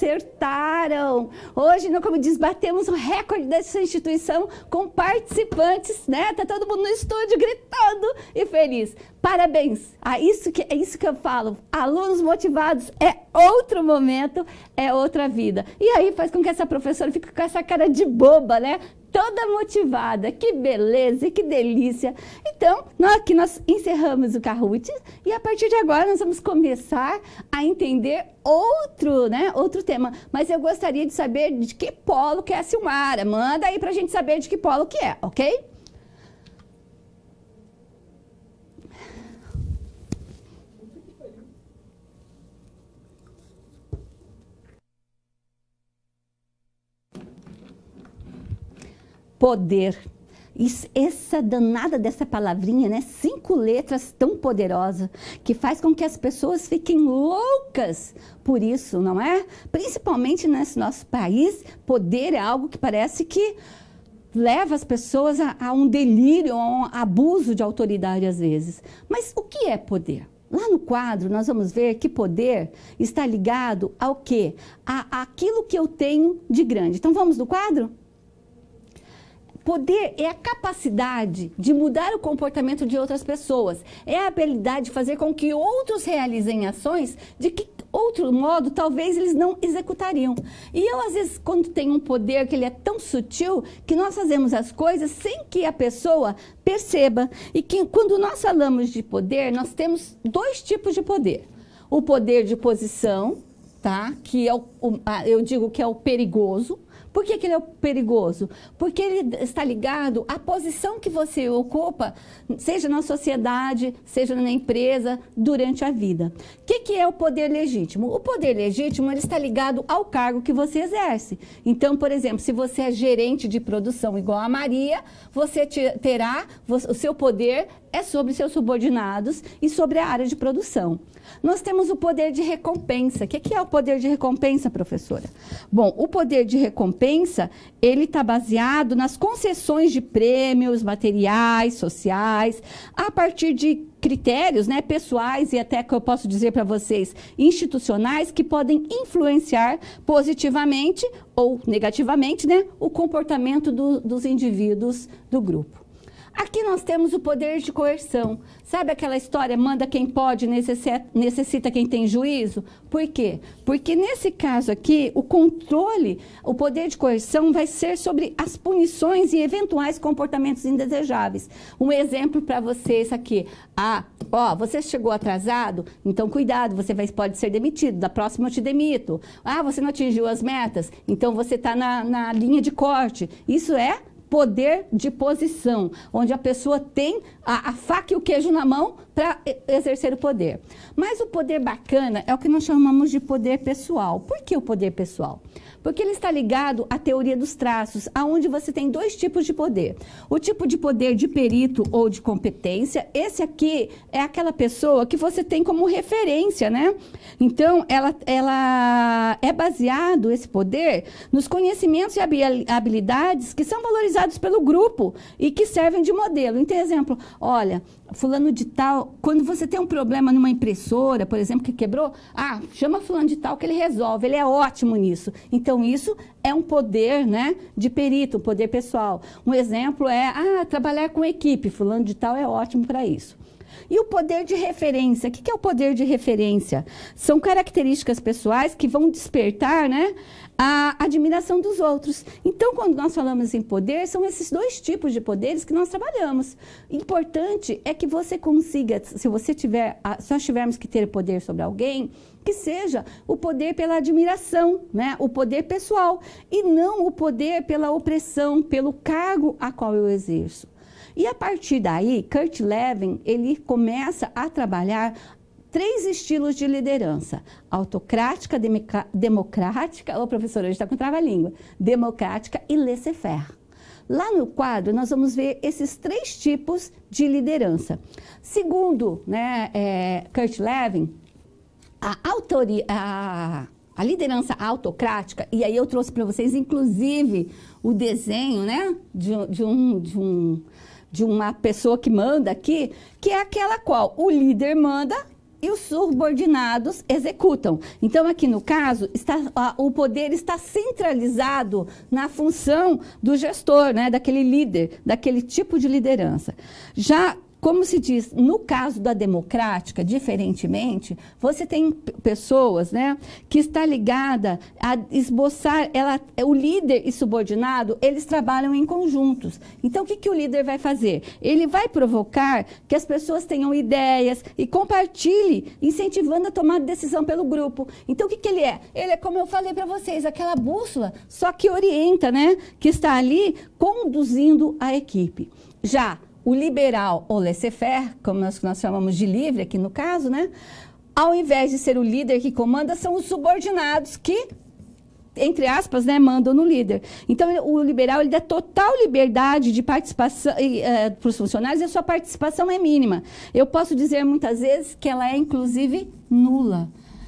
acertaram. Hoje, como diz, batemos o recorde dessa instituição com participantes, né? Tá todo mundo no estúdio gritando e feliz. Parabéns! Ah, isso que, é isso que eu falo. Alunos motivados é outro momento, é outra vida. E aí faz com que essa professora fique com essa cara de boba, né? Toda motivada. Que beleza, que delícia. Então, nós, aqui nós encerramos o Kahoot e a partir de agora nós vamos começar a entender outro, né, outro tema. Mas eu gostaria de saber de que polo que é a Silmara. Manda aí pra gente saber de que polo que é, ok? Poder. Isso, essa danada dessa palavrinha, né? Cinco letras tão poderosas, que faz com que as pessoas fiquem loucas por isso, não é? Principalmente nesse nosso país, poder é algo que parece que leva as pessoas a, a um delírio, a um abuso de autoridade às vezes. Mas o que é poder? Lá no quadro, nós vamos ver que poder está ligado ao quê? A, aquilo que eu tenho de grande. Então, vamos no quadro? Poder é a capacidade de mudar o comportamento de outras pessoas. É a habilidade de fazer com que outros realizem ações de que outro modo talvez eles não executariam. E eu, às vezes, quando tenho um poder que ele é tão sutil, que nós fazemos as coisas sem que a pessoa perceba. E que quando nós falamos de poder, nós temos dois tipos de poder. O poder de posição, tá? Que é o, o, eu digo que é o perigoso. Por que que ele é perigoso? Porque ele está ligado à posição que você ocupa, seja na sociedade, seja na empresa, durante a vida. O que que é o poder legítimo? O poder legítimo ele está ligado ao cargo que você exerce. Então, por exemplo, se você é gerente de produção igual a Maria, você terá, o seu poder é sobre seus subordinados e sobre a área de produção. Nós temos o poder de recompensa. O que que é o poder de recompensa, professora? Bom, o poder de recompensa, ele está baseado nas concessões de prêmios materiais, sociais, a partir de critérios, né, pessoais e até que eu posso dizer para vocês, institucionais, que podem influenciar positivamente ou negativamente, né, o comportamento do, dos indivíduos do grupo. Aqui nós temos o poder de coerção. Sabe aquela história, manda quem pode, necessita quem tem juízo? Por quê? Porque nesse caso aqui, o controle, o poder de coerção vai ser sobre as punições e eventuais comportamentos indesejáveis. Um exemplo para vocês aqui. Ah, ó, você chegou atrasado, então cuidado, você vai, pode ser demitido, da próxima eu te demito. Ah, você não atingiu as metas, então você está na, na linha de corte. Isso é poder de posição, onde a pessoa tem a, a faca e o queijo na mão para exercer o poder. Mas o poder bacana é o que nós chamamos de poder pessoal. Por que o poder pessoal? Porque ele está ligado à teoria dos traços, aonde você tem dois tipos de poder. O tipo de poder de perito ou de competência, esse aqui é aquela pessoa que você tem como referência, né? Então, ela, ela é baseado, esse poder, nos conhecimentos e habilidades que são valorizados pelo grupo e que servem de modelo. Então, exemplo, olha, fulano de tal, quando você tem um problema numa impressora, por exemplo, que quebrou, ah, chama fulano de tal que ele resolve, ele é ótimo nisso. Então, isso é um poder, né, de perito, um poder pessoal. Um exemplo é, ah, trabalhar com equipe, fulano de tal é ótimo para isso. E o poder de referência, o que é o poder de referência? São características pessoais que vão despertar, né, a admiração dos outros. Então, quando nós falamos em poder, são esses dois tipos de poderes que nós trabalhamos. Importante é que você consiga, se você tiver, se nós tivermos que ter poder sobre alguém, que seja o poder pela admiração, né, o poder pessoal, e não o poder pela opressão, pelo cargo a qual eu exerço. E a partir daí, Kurt Lewin, ele começa a trabalhar três estilos de liderança: autocrática, democrática, ô professora, hoje está com trava-língua, democrática e laissez-faire. Lá no quadro, nós vamos ver esses três tipos de liderança. Segundo, né, é, Kurt Lewin, a, autoria, a, a liderança autocrática, e aí eu trouxe para vocês, inclusive, o desenho, né, de, de um... De um de uma pessoa que manda aqui, que é aquela qual o líder manda e os subordinados executam. Então, aqui no caso, está, o poder está centralizado na função do gestor, né, daquele líder, daquele tipo de liderança. Já, como se diz, no caso da democrática, diferentemente, você tem pessoas, né, que está ligada a esboçar, ela, o líder e subordinado, eles trabalham em conjuntos. Então, o que, que o líder vai fazer? Ele vai provocar que as pessoas tenham ideias e compartilhe, incentivando a tomar decisão pelo grupo. Então, o que, que ele é? Ele é, como eu falei para vocês, aquela bússola, só que orienta, né, que está ali conduzindo a equipe. Já o liberal ou laissez-faire, como nós, nós chamamos de livre aqui no caso, né? Ao invés de ser o líder que comanda, são os subordinados que entre aspas, né, mandam no líder. Então, o liberal ele dá total liberdade de participação eh, para os funcionários e a sua participação é mínima. Eu posso dizer muitas vezes que ela é, inclusive, nula.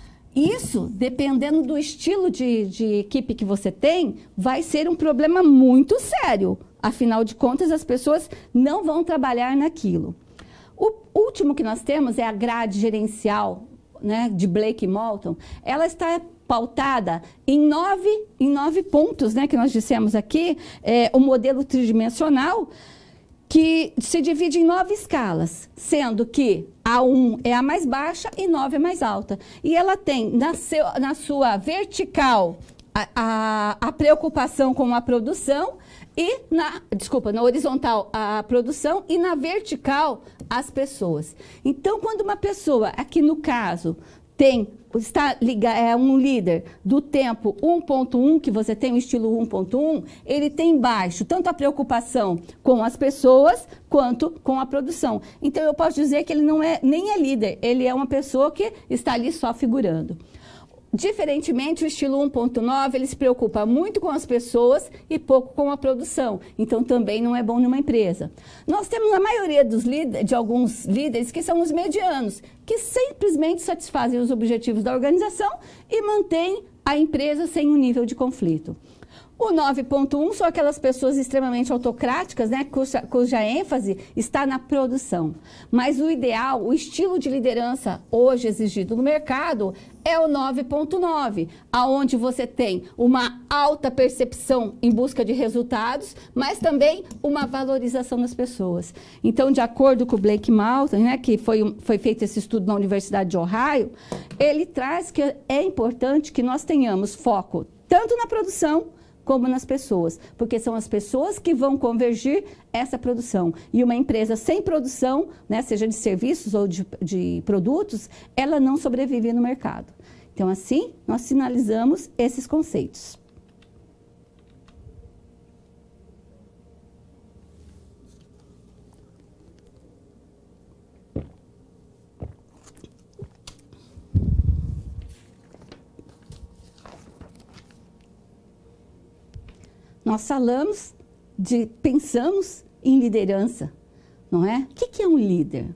Isso, dependendo do estilo de, de equipe que você tem, vai ser um problema muito sério. Afinal de contas, as pessoas não vão trabalhar naquilo. O último que nós temos é a grade gerencial, né, de Blake e Moulton. Ela está pautada em nove, em nove pontos, né, que nós dissemos aqui, é, o modelo tridimensional, que se divide em nove escalas, sendo que a um é a mais baixa e nove é mais alta. E ela tem na, seu, na sua vertical a, a, a preocupação com a produção e na, desculpa, na horizontal a produção e na vertical as pessoas. Então, quando uma pessoa, aqui no caso, tem, está ligado, é um líder do tempo um ponto um, que você tem o estilo um ponto um, ele tem embaixo tanto a preocupação com as pessoas quanto com a produção. Então, eu posso dizer que ele não é, nem é líder, ele é uma pessoa que está ali só figurando. Diferentemente, o estilo um ponto nove, ele se preocupa muito com as pessoas e pouco com a produção. Então, também não é bom numa empresa. Nós temos a maioria dos líderes, de alguns líderes que são os medianos, que simplesmente satisfazem os objetivos da organização e mantêm a empresa sem um nível de conflito. O nove ponto um são aquelas pessoas extremamente autocráticas, né, cuja, cuja ênfase está na produção. Mas o ideal, o estilo de liderança hoje exigido no mercado é o nove ponto nove, aonde você tem uma alta percepção em busca de resultados, mas também uma valorização das pessoas. Então, de acordo com o Blake Moulton, né, que foi, foi feito esse estudo na Universidade de Ohio, ele traz que é importante que nós tenhamos foco tanto na produção como nas pessoas, porque são as pessoas que vão convergir essa produção. E uma empresa sem produção, né, seja de serviços ou de, de produtos, ela não sobrevive no mercado. Então, assim, nós sinalizamos esses conceitos. Nós falamos de, pensamos em liderança, não é? O que, que é um líder?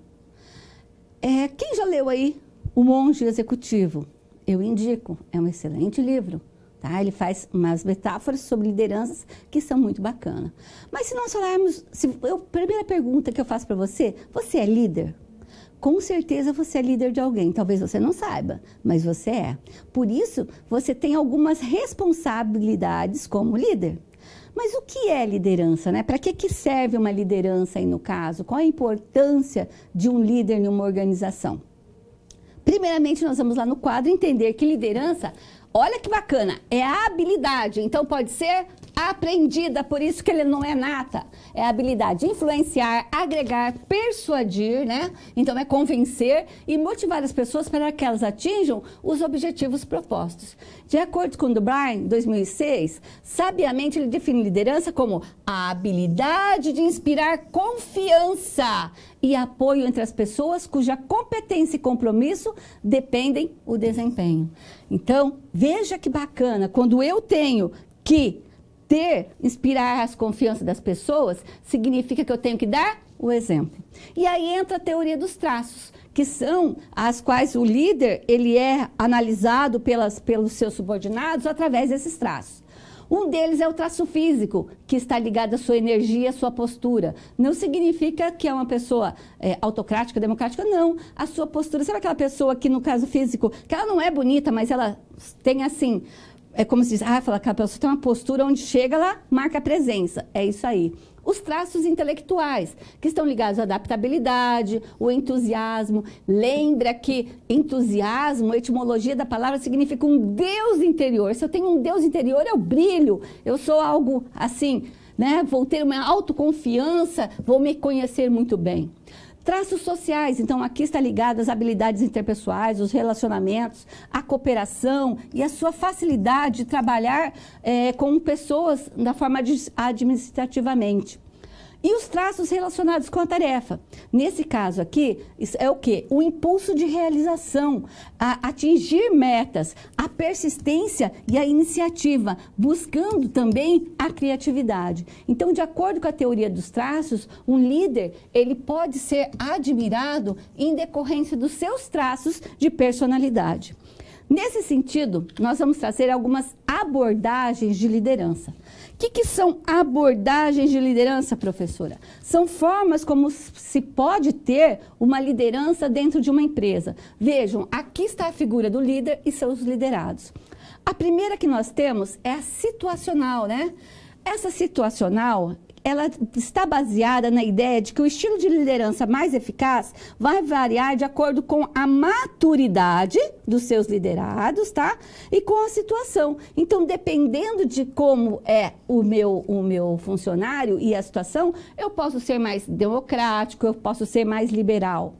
É, quem já leu aí O Monge Executivo? Eu indico, é um excelente livro, tá? Ele faz umas metáforas sobre lideranças que são muito bacanas. Mas se nós falarmos, se, eu, primeira pergunta que eu faço para você, você é líder? Com certeza você é líder de alguém, talvez você não saiba, mas você é. Por isso, você tem algumas responsabilidades como líder. Mas o que é liderança, né? Para que, que serve uma liderança aí no caso? Qual a importância de um líder em uma organização? Primeiramente, nós vamos lá no quadro entender que liderança, olha que bacana, é a habilidade. Então, pode ser aprendida, por isso que ele não é nata. É a habilidade de influenciar, agregar, persuadir, né? Então, é convencer e motivar as pessoas para que elas atinjam os objetivos propostos. De acordo com o Dubryn, dois mil e seis, sabiamente ele define liderança como a habilidade de inspirar confiança e apoio entre as pessoas cuja competência e compromisso dependem do desempenho. Então, veja que bacana, quando eu tenho que ter, inspirar as confianças das pessoas, significa que eu tenho que dar o exemplo. E aí entra a teoria dos traços, que são as quais o líder ele é analisado pelas, pelos seus subordinados através desses traços. Um deles é o traço físico, que está ligado à sua energia, à sua postura. Não significa que é uma pessoa é, autocrática, democrática, não. A sua postura, sabe aquela pessoa que no caso físico, que ela não é bonita, mas ela tem assim... É como se diz, ah, fala que a pessoa tem uma postura onde chega, ela marca a presença. É isso aí. Os traços intelectuais, que estão ligados à adaptabilidade, o entusiasmo. Lembra que entusiasmo, a etimologia da palavra, significa um Deus interior. Se eu tenho um Deus interior, eu brilho. Eu sou algo assim, né? Vou ter uma autoconfiança, vou me conhecer muito bem. Traços sociais, então aqui está ligado às habilidades interpessoais, os relacionamentos, a cooperação e a sua facilidade de trabalhar é, com pessoas da forma administrativamente. E os traços relacionados com a tarefa. Nesse caso aqui, isso é o quê? O impulso de realização, a atingir metas, a persistência e a iniciativa, buscando também a criatividade. Então, de acordo com a teoria dos traços, um líder, ele pode ser admirado em decorrência dos seus traços de personalidade. Nesse sentido, nós vamos trazer algumas abordagens de liderança. O que, que são abordagens de liderança, professora? São formas como se pode ter uma liderança dentro de uma empresa. Vejam, aqui está a figura do líder e seus liderados. A primeira que nós temos é a situacional, né? Essa situacional, ela está baseada na ideia de que o estilo de liderança mais eficaz vai variar de acordo com a maturidade dos seus liderados, tá? E com a situação. Então, dependendo de como é o meu, o meu funcionário e a situação, eu posso ser mais democrático, eu posso ser mais liberal.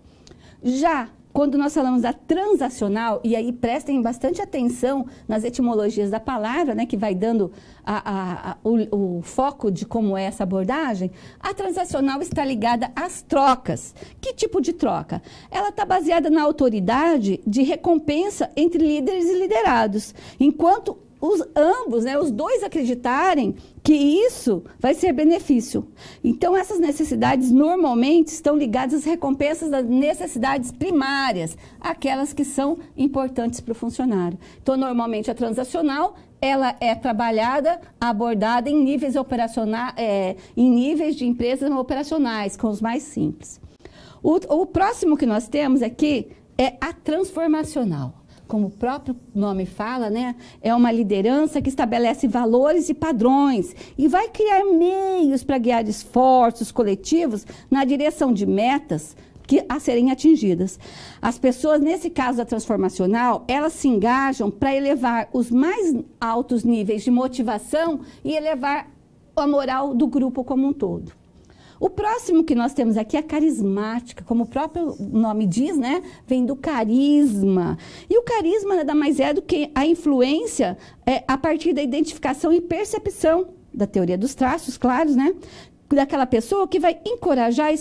Já quando nós falamos da transacional, e aí prestem bastante atenção nas etimologias da palavra, né, que vai dando a, a, a, o, o foco de como é essa abordagem, a transacional está ligada às trocas. Que tipo de troca? Ela está baseada na autoridade de recompensa entre líderes e liderados, enquanto os ambos, né, os dois acreditarem que isso vai ser benefício. Então, essas necessidades normalmente estão ligadas às recompensas das necessidades primárias, aquelas que são importantes para o funcionário. Então, normalmente, a transacional, ela é trabalhada, abordada em níveis operacionais, é, em níveis de empresas operacionais, com os mais simples. O, o próximo que nós temos aqui é a transformacional. Como o próprio nome fala, né, é uma liderança que estabelece valores e padrões e vai criar meios para guiar esforços coletivos na direção de metas que, a serem atingidas. As pessoas, nesse caso da transformacional, elas se engajam para elevar os mais altos níveis de motivação e elevar a moral do grupo como um todo. O próximo que nós temos aqui é a carismática, como o próprio nome diz, né? Vem do carisma. E o carisma nada mais é do que a influência é, a partir da identificação e percepção da teoria dos traços, claros, né? Daquela pessoa que vai encorajar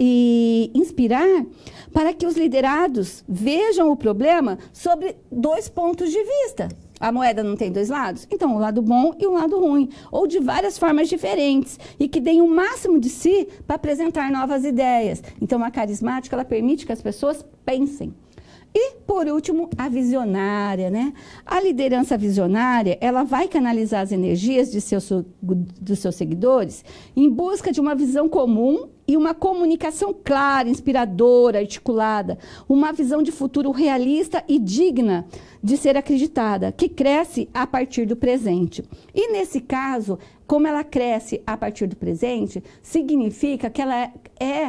e inspirar para que os liderados vejam o problema sobre dois pontos de vista. A moeda não tem dois lados? Então, o lado bom e o lado ruim, ou de várias formas diferentes, e que deem o máximo de si para apresentar novas ideias. Então, a carismática, ela permite que as pessoas pensem. E, por último, a visionária, né? A liderança visionária, ela vai canalizar as energias de seus, dos seus seguidores em busca de uma visão comum e uma comunicação clara, inspiradora, articulada, uma visão de futuro realista e digna de ser acreditada, que cresce a partir do presente. E, nesse caso, como ela cresce a partir do presente, significa que ela é... é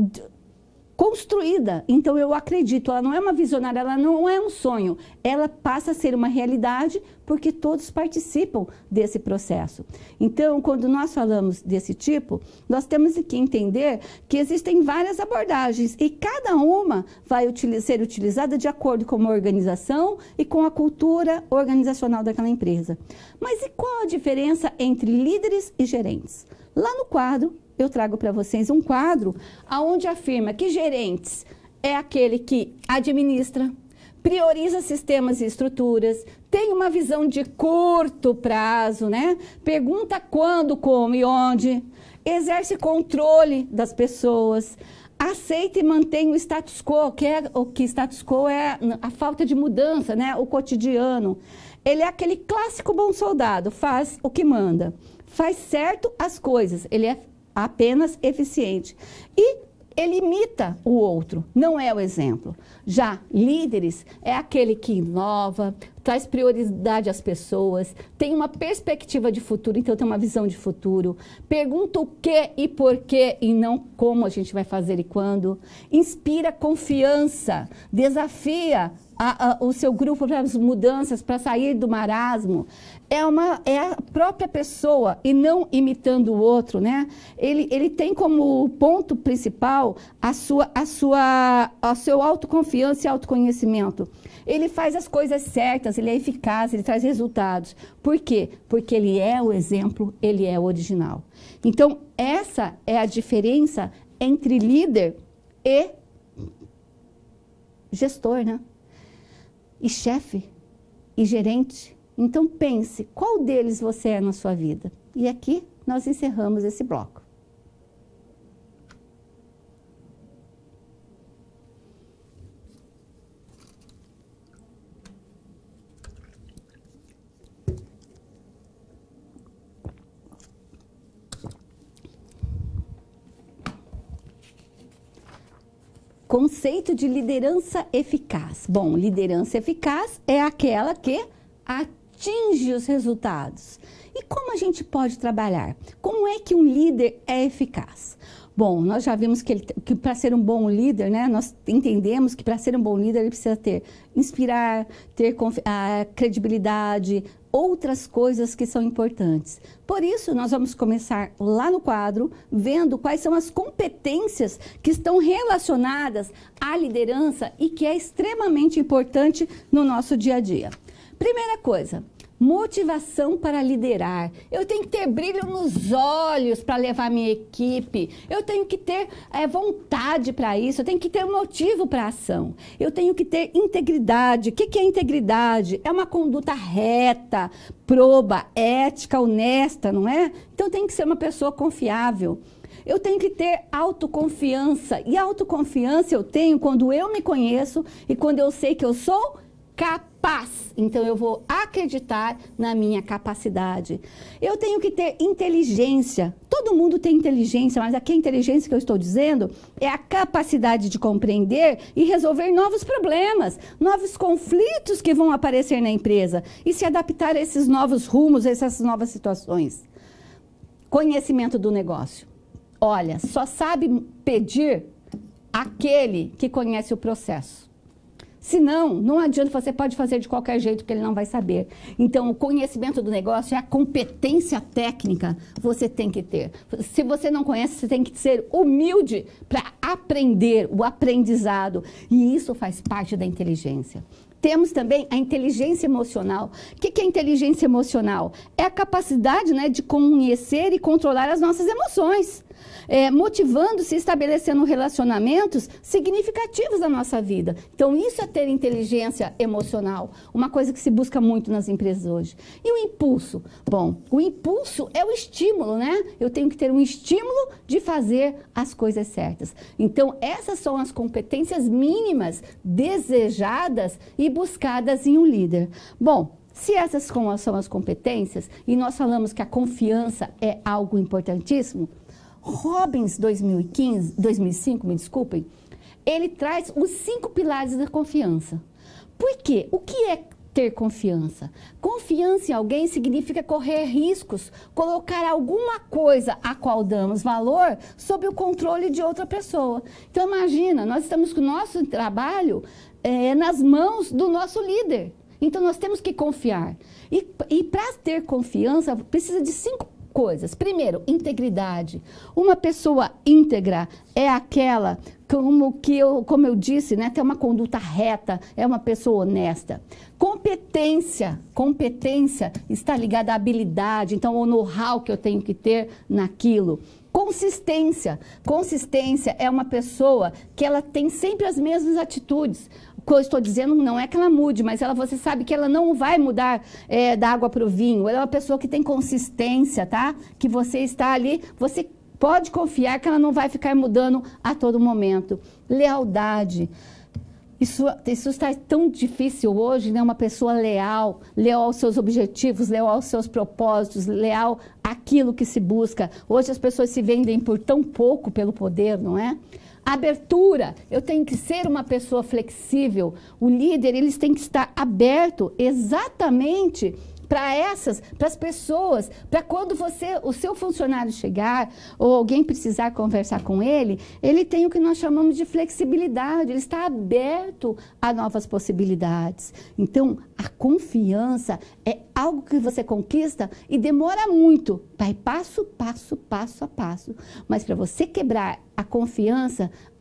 construída, então eu acredito, ela não é uma visionária, ela não é um sonho, ela passa a ser uma realidade porque todos participam desse processo. Então, quando nós falamos desse tipo, nós temos que entender que existem várias abordagens e cada uma vai util- ser utilizada de acordo com uma organização e com a cultura organizacional daquela empresa. Mas e qual a diferença entre líderes e gerentes? Lá no quadro, eu trago para vocês um quadro onde afirma que gerentes é aquele que administra, prioriza sistemas e estruturas, tem uma visão de curto prazo, né? Pergunta quando, como e onde, exerce controle das pessoas, aceita e mantém o status quo, que é o que status quo é a falta de mudança, né? O cotidiano. Ele é aquele clássico bom soldado, faz o que manda, faz certo as coisas, ele é apenas eficiente. E ele imita o outro, não é o exemplo. Já líderes é aquele que inova, traz prioridade às pessoas, tem uma perspectiva de futuro, então tem uma visão de futuro, pergunta o que e por quê e não como a gente vai fazer e quando, inspira confiança, desafia A, a, o seu grupo para as mudanças, para sair do marasmo. É, uma, é a própria pessoa e não imitando o outro, né? Ele, ele tem como ponto principal a sua, a sua, a seu autoconfiança e autoconhecimento. Ele faz as coisas certas, metas, ele é eficaz, ele traz resultados. Por quê? Porque ele é o exemplo, ele é o original. Então, essa é a diferença entre líder e gestor, né? E chefe, e gerente. Então, pense, qual deles você é na sua vida? E aqui nós encerramos esse bloco. Conceito de liderança eficaz. Bom, liderança eficaz é aquela que atinge os resultados. E como a gente pode trabalhar? Como é que um líder é eficaz? Bom, nós já vimos que, que para ser um bom líder, né, nós entendemos que para ser um bom líder ele precisa ter, inspirar, ter a credibilidade, outras coisas que são importantes. Por isso, nós vamos começar lá no quadro, vendo quais são as competências que estão relacionadas à liderança e que é extremamente importante no nosso dia a dia. Primeira coisa, motivação para liderar. Eu tenho que ter brilho nos olhos para levar minha equipe. Eu tenho que ter é, vontade para isso. Eu tenho que ter motivo para a ação. Eu tenho que ter integridade. O que, que é integridade? É uma conduta reta, proba, ética, honesta, não é? Então, tem que ser uma pessoa confiável. Eu tenho que ter autoconfiança. E autoconfiança eu tenho quando eu me conheço e quando eu sei que eu sou capaz. Então, eu vou acreditar na minha capacidade. Eu tenho que ter inteligência. Todo mundo tem inteligência, mas aqui a inteligência que eu estou dizendo é a capacidade de compreender e resolver novos problemas, novos conflitos que vão aparecer na empresa e se adaptar a esses novos rumos, a essas novas situações. Conhecimento do negócio. Olha, só sabe pedir aquele que conhece o processo. Senão, não adianta, você pode fazer de qualquer jeito que ele não vai saber. Então, o conhecimento do negócio é a competência técnica que você tem que ter. Se você não conhece, você tem que ser humilde para aprender, o aprendizado. E isso faz parte da inteligência. Temos também a inteligência emocional. O que é inteligência emocional? É a capacidade, né, de conhecer e controlar as nossas emoções. É, motivando-se e estabelecendo relacionamentos significativos da nossa vida. Então, isso é ter inteligência emocional, uma coisa que se busca muito nas empresas hoje. E o impulso? Bom, o impulso é o estímulo, né? Eu tenho que ter um estímulo de fazer as coisas certas. Então, essas são as competências mínimas desejadas e buscadas em um líder. Bom, se essas são as competências, e nós falamos que a confiança é algo importantíssimo, Robbins, dois mil e quinze, dois mil e cinco, me desculpem, ele traz os cinco pilares da confiança. Por quê? O que é ter confiança? Confiança em alguém significa correr riscos, colocar alguma coisa a qual damos valor sob o controle de outra pessoa. Então, imagina, nós estamos com o nosso trabalho é, nas mãos do nosso líder. Então, nós temos que confiar. E, e para ter confiança, precisa de cinco coisas. Primeiro, integridade. Uma pessoa íntegra é aquela, como, que eu, como eu disse, né, tem uma conduta reta, é uma pessoa honesta. Competência. Competência está ligada à habilidade, então o know-how que eu tenho que ter naquilo. Consistência. Consistência é uma pessoa que ela tem sempre as mesmas atitudes. O que eu estou dizendo não é que ela mude, mas ela, você sabe que ela não vai mudar é, da água para o vinho. Ela é uma pessoa que tem consistência, tá? Que você está ali, você pode confiar que ela não vai ficar mudando a todo momento. Lealdade. Isso, isso está tão difícil hoje, né? Uma pessoa leal, leal aos seus objetivos, leal aos seus propósitos, leal àquilo que se busca. Hoje as pessoas se vendem por tão pouco pelo poder, não é? Abertura, eu tenho que ser uma pessoa flexível. O líder, eles têm que estar aberto exatamente para essas, para as pessoas, para quando você, o seu funcionário chegar ou alguém precisar conversar com ele, ele tem o que nós chamamos de flexibilidade, ele está aberto a novas possibilidades. Então, a confiança é algo que você conquista e demora muito, vai passo, passo, passo a passo. Mas para você quebrar a confiança,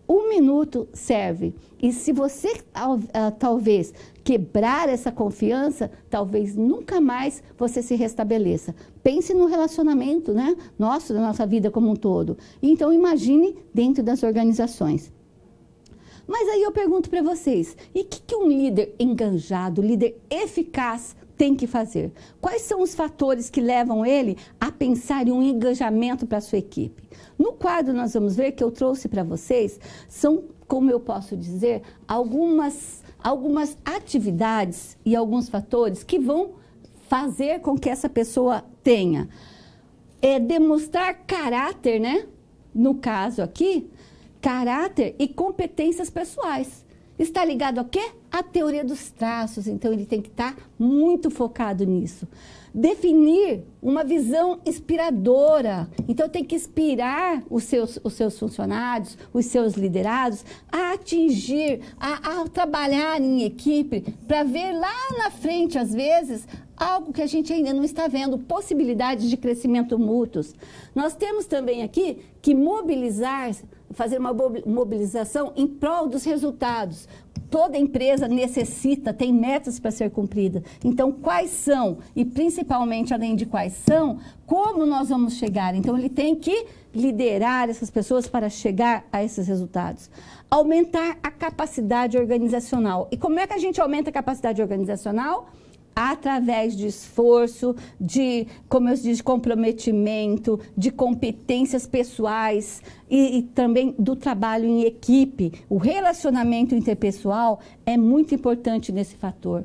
Um minuto serve. E se você, uh, talvez, quebrar essa confiança, talvez nunca mais você se restabeleça. Pense no relacionamento, né? Nosso, da nossa vida como um todo. Então, imagine dentro das organizações. Mas aí eu pergunto para vocês, e o que, que um líder engajado, líder eficaz tem que fazer? Quais são os fatores que levam ele a pensar em um engajamento para a sua equipe? No quadro nós vamos ver que eu trouxe para vocês, são, como eu posso dizer, algumas, algumas atividades e alguns fatores que vão fazer com que essa pessoa tenha. É demonstrar caráter, né? No caso aqui, caráter e competências pessoais. Está ligado a quê? A teoria dos traços. Então, ele tem que estar muito focado nisso. Definir uma visão inspiradora. Então, tem que inspirar os seus, os seus funcionários, os seus liderados, a atingir, a, a trabalhar em equipe, para ver lá na frente, às vezes, algo que a gente ainda não está vendo, possibilidades de crescimento mútuos. Nós temos também aqui que mobilizar, fazer uma mobilização em prol dos resultados. Toda empresa necessita, tem metas para ser cumpridas. Então, quais são? E principalmente, além de quais são, como nós vamos chegar? Então, ele tem que liderar essas pessoas para chegar a esses resultados. Aumentar a capacidade organizacional. E como é que a gente aumenta a capacidade organizacional? Através de esforço, de, como eu disse, comprometimento, de competências pessoais e, e também do trabalho em equipe. O relacionamento interpessoal é muito importante nesse fator.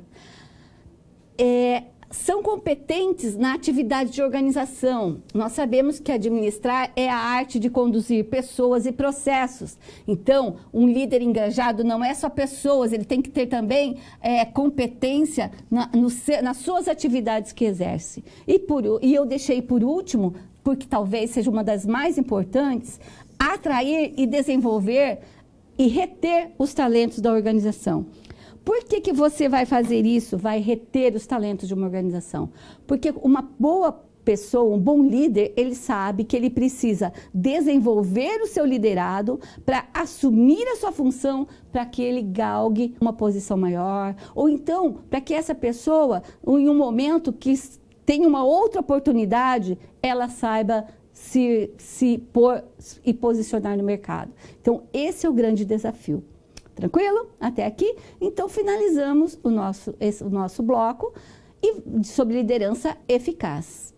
É, são competentes na atividade de organização. Nós sabemos que administrar é a arte de conduzir pessoas e processos. Então, um líder engajado não é só pessoas, ele tem que ter também é, competência na, no, nas suas atividades que exerce. E, por, e eu deixei por último, porque talvez seja uma das mais importantes, atrair e desenvolver e reter os talentos da organização. Por que que você vai fazer isso, vai reter os talentos de uma organização? Porque uma boa pessoa, um bom líder, ele sabe que ele precisa desenvolver o seu liderado para assumir a sua função, para que ele galgue uma posição maior, ou então para que essa pessoa, em um momento que tem uma outra oportunidade, ela saiba se, se pôr e posicionar no mercado. Então, esse é o grande desafio. Tranquilo? Até aqui? Então, finalizamos o nosso, esse, o nosso bloco e, sobre liderança eficaz.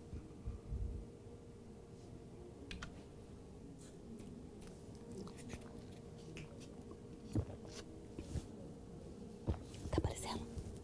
Tá aparecendo?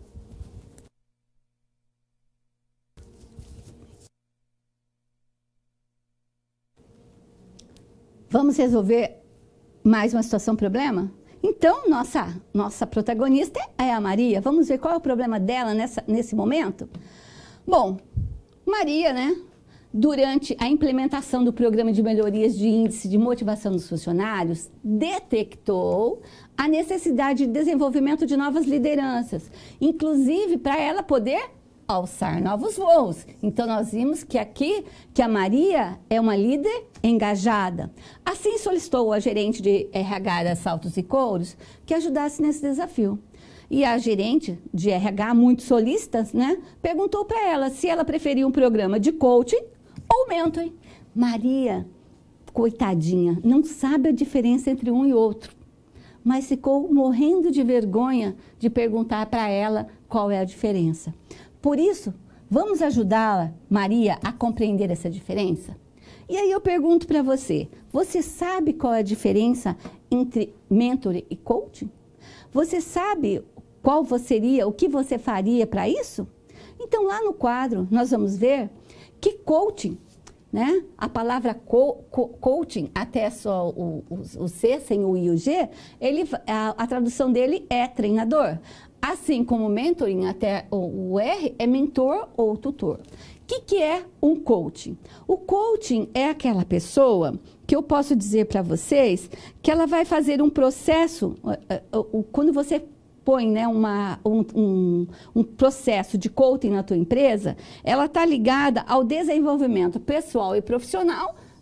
Vamos resolver mais uma situação, problema? Então, nossa, nossa protagonista é a Maria. Vamos ver qual é o problema dela nessa, nesse momento? Bom, Maria, né, durante a implementação do programa de melhorias de índice de motivação dos funcionários, detectou a necessidade de desenvolvimento de novas lideranças, inclusive para ela poder alçar novos voos. Então, nós vimos que aqui, que a Maria é uma líder engajada. Assim, solicitou a gerente de R H da Saltos e Couros que ajudasse nesse desafio. E a gerente de R H, muito solícita, né, perguntou para ela se ela preferia um programa de coaching ou mentoring. Maria, coitadinha, não sabe a diferença entre um e outro, mas ficou morrendo de vergonha de perguntar para ela qual é a diferença. Por isso, vamos ajudá-la, Maria, a compreender essa diferença? E aí eu pergunto para você, você sabe qual é a diferença entre mentor e coaching? Você sabe qual seria, o que você faria para isso? Então, lá no quadro, nós vamos ver que coaching, né? A palavra co co coaching, até só o, o, o C, sem o I e o G, ele, a, a tradução dele é treinador. Assim como mentoring, até o, o R, é mentor ou tutor. O que, que é um coaching? O coaching é aquela pessoa que eu posso dizer para vocês que ela vai fazer um processo, uh, uh, uh, quando você põe, né, uma, um, um, um processo de coaching na tua empresa, ela está ligada ao desenvolvimento pessoal e profissional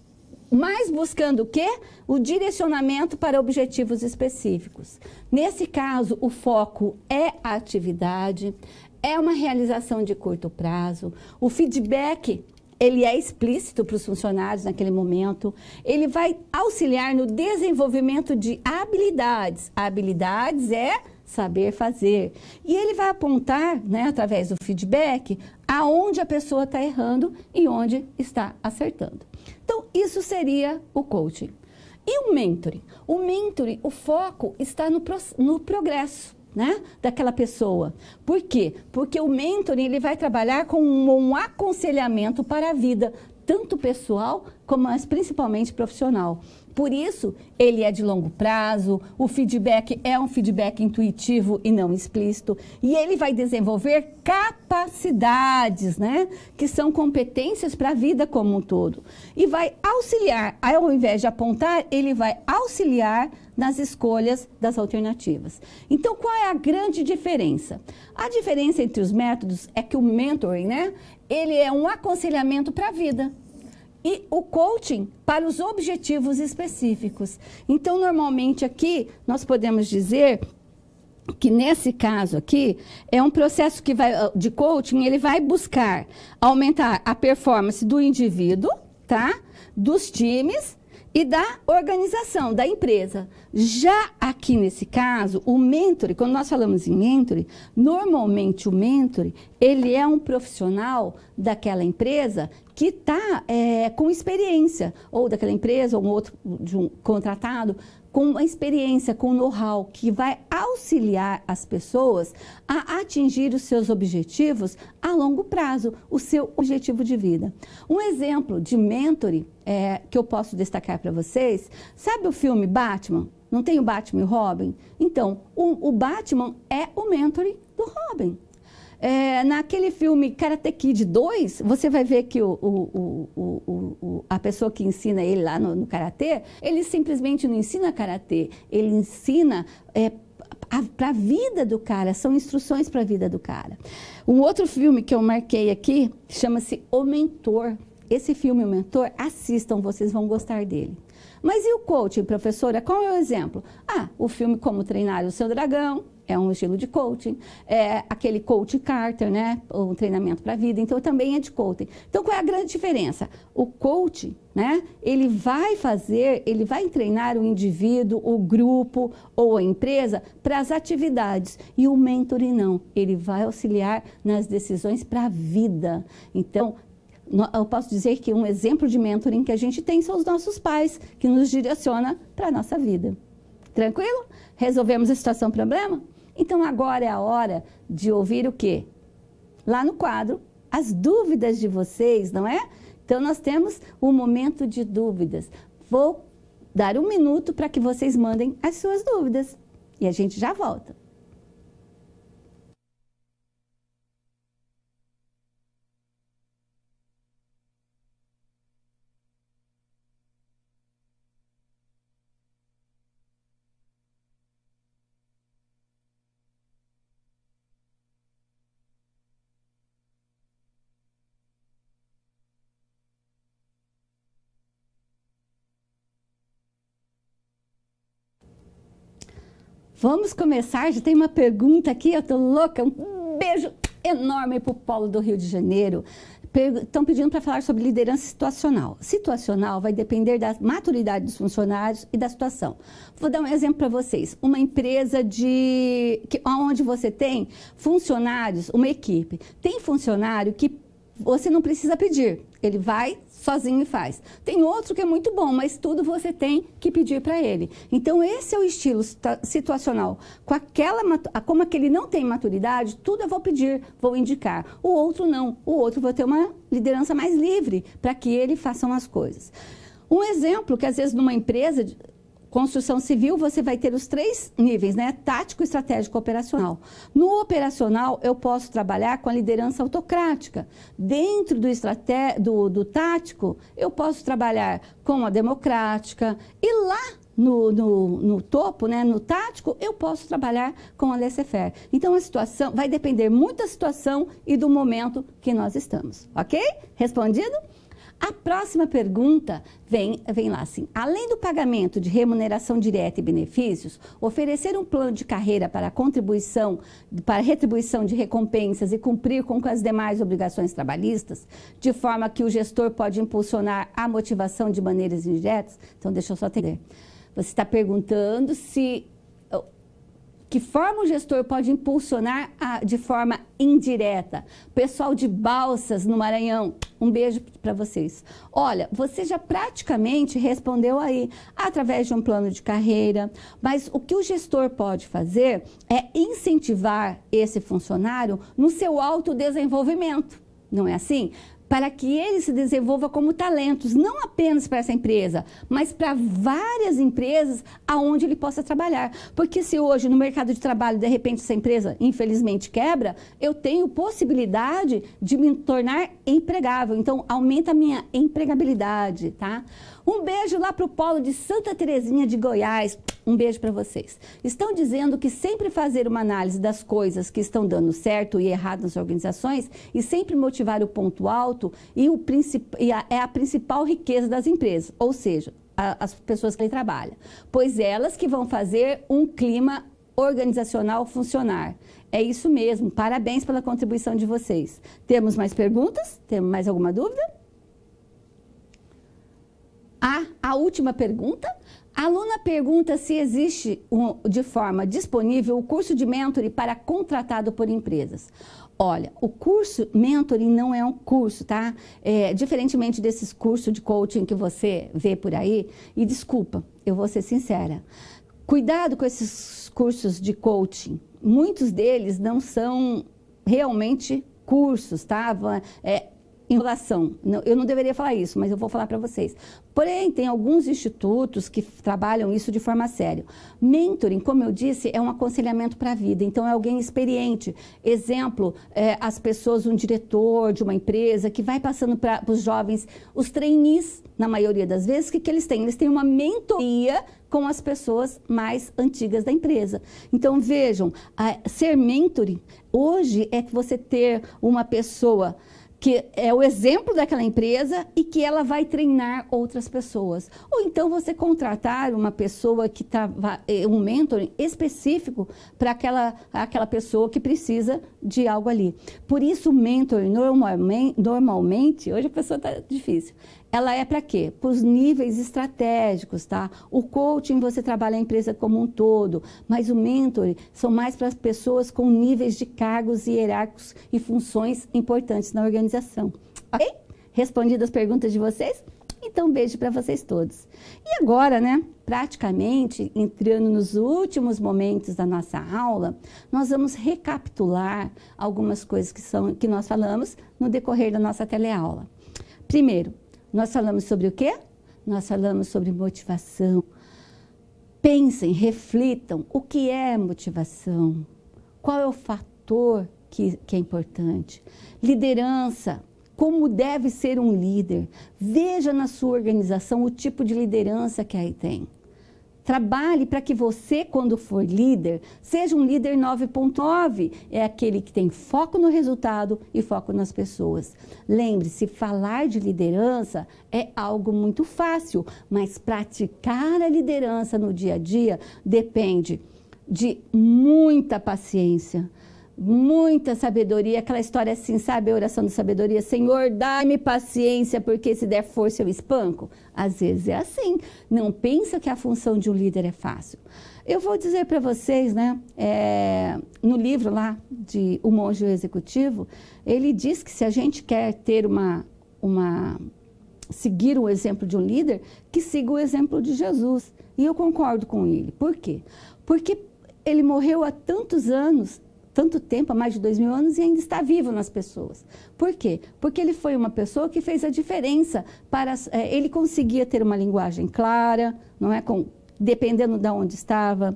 mais buscando o quê? O direcionamento para objetivos específicos. Nesse caso, o foco é a atividade, é uma realização de curto prazo, o feedback, ele é explícito para os funcionários naquele momento, ele vai auxiliar no desenvolvimento de habilidades. Habilidades é saber fazer. E ele vai apontar, né, através do feedback, aonde a pessoa está errando e onde está acertando. Então, isso seria o coaching. E o mentoring? O mentoring, o foco está no, pro, no progresso, né, daquela pessoa. Por quê? Porque o mentoring, ele vai trabalhar com um, um aconselhamento para a vida, tanto pessoal, como mas principalmente profissional. Por isso, ele é de longo prazo, o feedback é um feedback intuitivo e não explícito, e ele vai desenvolver capacidades, né, que são competências para a vida como um todo. E vai auxiliar, ao invés de apontar, ele vai auxiliar nas escolhas das alternativas. Então, qual é a grande diferença? A diferença entre os métodos é que o mentoring, né, ele é um aconselhamento para a vida. E o coaching para os objetivos específicos. Então, normalmente aqui, nós podemos dizer que nesse caso aqui, é um processo que vai, de coaching, ele vai buscar aumentar a performance do indivíduo, tá? Dos times e da organização, da empresa. Já aqui nesse caso, o mentor, quando nós falamos em mentor, normalmente o mentor, ele é um profissional daquela empresa que está é, com experiência, ou daquela empresa, ou um outro de um contratado, com uma experiência, com know-how, que vai auxiliar as pessoas a atingir os seus objetivos a longo prazo, o seu objetivo de vida. Um exemplo de mentoring é, que eu posso destacar para vocês, sabe o filme Batman? Não tem o Batman e o Robin? Então, o, o Batman é o mentoring do Robin. É, naquele filme Karate Kid dois, você vai ver que o, o, o, o, a pessoa que ensina ele lá no, no Karatê, ele simplesmente não ensina Karatê, ele ensina é, para a vida do cara, são instruções para a vida do cara. Um outro filme que eu marquei aqui chama-se O Mentor. Esse filme, O Mentor, assistam, vocês vão gostar dele. Mas e o coaching, professora? Qual é o exemplo? Ah, o filme Como Treinar o Seu Dragão, é um estilo de coaching. É aquele coach Carter, né? Um treinamento para a vida, então também é de coaching. Então, qual é a grande diferença? O coaching, né? Ele vai fazer, ele vai treinar o indivíduo, o grupo ou a empresa para as atividades. E o mentoring não, ele vai auxiliar nas decisões para a vida. Então, eu posso dizer que um exemplo de mentoring que a gente tem são os nossos pais, que nos direciona para a nossa vida. Tranquilo? Resolvemos a situação, problema? Então, agora é a hora de ouvir o quê? Lá no quadro, as dúvidas de vocês, não é? Então, nós temos um momento de dúvidas. Vou dar um minuto para que vocês mandem as suas dúvidas. E a gente já volta. Vamos começar, já tem uma pergunta aqui, eu tô louca, um beijo enorme para o Polo do Rio de Janeiro. Estão pedindo para falar sobre liderança situacional. Situacional vai depender da maturidade dos funcionários e da situação. Vou dar um exemplo para vocês. Uma empresa de que, onde você tem funcionários, uma equipe. Tem funcionário que você não precisa pedir, ele vai sozinho e faz. Tem outro que é muito bom, mas tudo você tem que pedir para ele. Então, esse é o estilo situacional. Com aquela, como aquele não tem maturidade, tudo eu vou pedir, vou indicar. O outro não. O outro vai ter uma liderança mais livre para que ele faça as coisas. Um exemplo que, às vezes, numa empresa de construção civil, você vai ter os três níveis, né? Tático, estratégico, operacional. No operacional, eu posso trabalhar com a liderança autocrática. Dentro do, estraté do, do tático, eu posso trabalhar com a democrática. E lá no, no, no topo, né? No tático, eu posso trabalhar com a laissez-faire. Então, a situação vai depender muito da situação e do momento que nós estamos. Ok? Respondido? A próxima pergunta vem, vem lá assim, além do pagamento de remuneração direta e benefícios, oferecer um plano de carreira para contribuição, para retribuição de recompensas e cumprir com as demais obrigações trabalhistas, de forma que o gestor pode impulsionar a motivação de maneiras indiretas? Então, deixa eu só entender. Você está perguntando se... Que forma o gestor pode impulsionar a, de forma indireta? Pessoal de Balsas, no Maranhão, um beijo para vocês. Olha, você já praticamente respondeu aí, através de um plano de carreira, mas o que o gestor pode fazer é incentivar esse funcionário no seu autodesenvolvimento, não é assim? Para que ele se desenvolva como talentos, não apenas para essa empresa, mas para várias empresas aonde ele possa trabalhar. Porque se hoje no mercado de trabalho, de repente, essa empresa, infelizmente, quebra, eu tenho possibilidade de me tornar empregável. Então, aumenta a minha empregabilidade, tá? Um beijo lá para o polo de Santa Terezinha de Goiás. Um beijo para vocês. Estão dizendo que sempre fazer uma análise das coisas que estão dando certo e errado nas organizações e sempre motivar o ponto alto e, o princip... e a... é a principal riqueza das empresas, ou seja, a... as pessoas que trabalham, pois elas que vão fazer um clima organizacional funcionar. É isso mesmo. Parabéns pela contribuição de vocês. Temos mais perguntas? Temos mais alguma dúvida? Ah, a última pergunta. A aluna pergunta se existe um, de forma disponível o curso de mentoring para contratado por empresas. Olha, o curso mentoring não é um curso, tá? É, diferentemente desses cursos de coaching que você vê por aí, e desculpa, eu vou ser sincera, cuidado com esses cursos de coaching. Muitos deles não são realmente cursos, tá? É, enrolação. Eu não deveria falar isso, mas eu vou falar para vocês. Porém, tem alguns institutos que trabalham isso de forma séria. Mentoring, como eu disse, é um aconselhamento para a vida. Então, é alguém experiente. Exemplo, é, as pessoas, um diretor de uma empresa que vai passando para os jovens, os trainees, na maioria das vezes, o que, que eles têm? Eles têm uma mentoria com as pessoas mais antigas da empresa. Então, vejam, a, ser mentoring, hoje é que você ter uma pessoa que é o exemplo daquela empresa e que ela vai treinar outras pessoas. Ou então você contratar uma pessoa que está, um mentor específico para aquela, aquela pessoa que precisa de algo ali. Por isso o mentor, normalmente, normalmente hoje a pessoa está difícil, ela é para quê? Para os níveis estratégicos, tá? O coaching você trabalha a empresa como um todo, mas o mentor são mais para as pessoas com níveis de cargos hierárquicos e funções importantes na organização. Ok? Respondidas as perguntas de vocês? Então, um beijo para vocês todos. E agora, né, praticamente entrando nos últimos momentos da nossa aula, nós vamos recapitular algumas coisas que, são, que nós falamos no decorrer da nossa teleaula. Primeiro, nós falamos sobre o quê? Nós falamos sobre motivação. Pensem, reflitam, o que é motivação? Qual é o fator que, que é importante? Liderança, como deve ser um líder? Veja na sua organização o tipo de liderança que aí tem. Trabalhe para que você, quando for líder, seja um líder nove ponto nove. É aquele que tem foco no resultado e foco nas pessoas. Lembre-se, falar de liderança é algo muito fácil, mas praticar a liderança no dia a dia depende de muita paciência, muita sabedoria, aquela história assim, sabe, a oração de sabedoria, Senhor, dá-me paciência, porque se der força eu espanco. Às vezes é assim, não pensa que a função de um líder é fácil. Eu vou dizer para vocês, né, é, no livro lá, de O Monge Executivo, ele diz que se a gente quer ter uma, uma, seguir o exemplo de um líder, que siga o exemplo de Jesus. E eu concordo com ele. Por quê? Porque ele morreu há tantos anos, tanto tempo, há mais de dois mil anos, e ainda está vivo nas pessoas. Por quê? Porque ele foi uma pessoa que fez a diferença. Para, é, ele conseguia ter uma linguagem clara, não é? Com, dependendo de onde estava.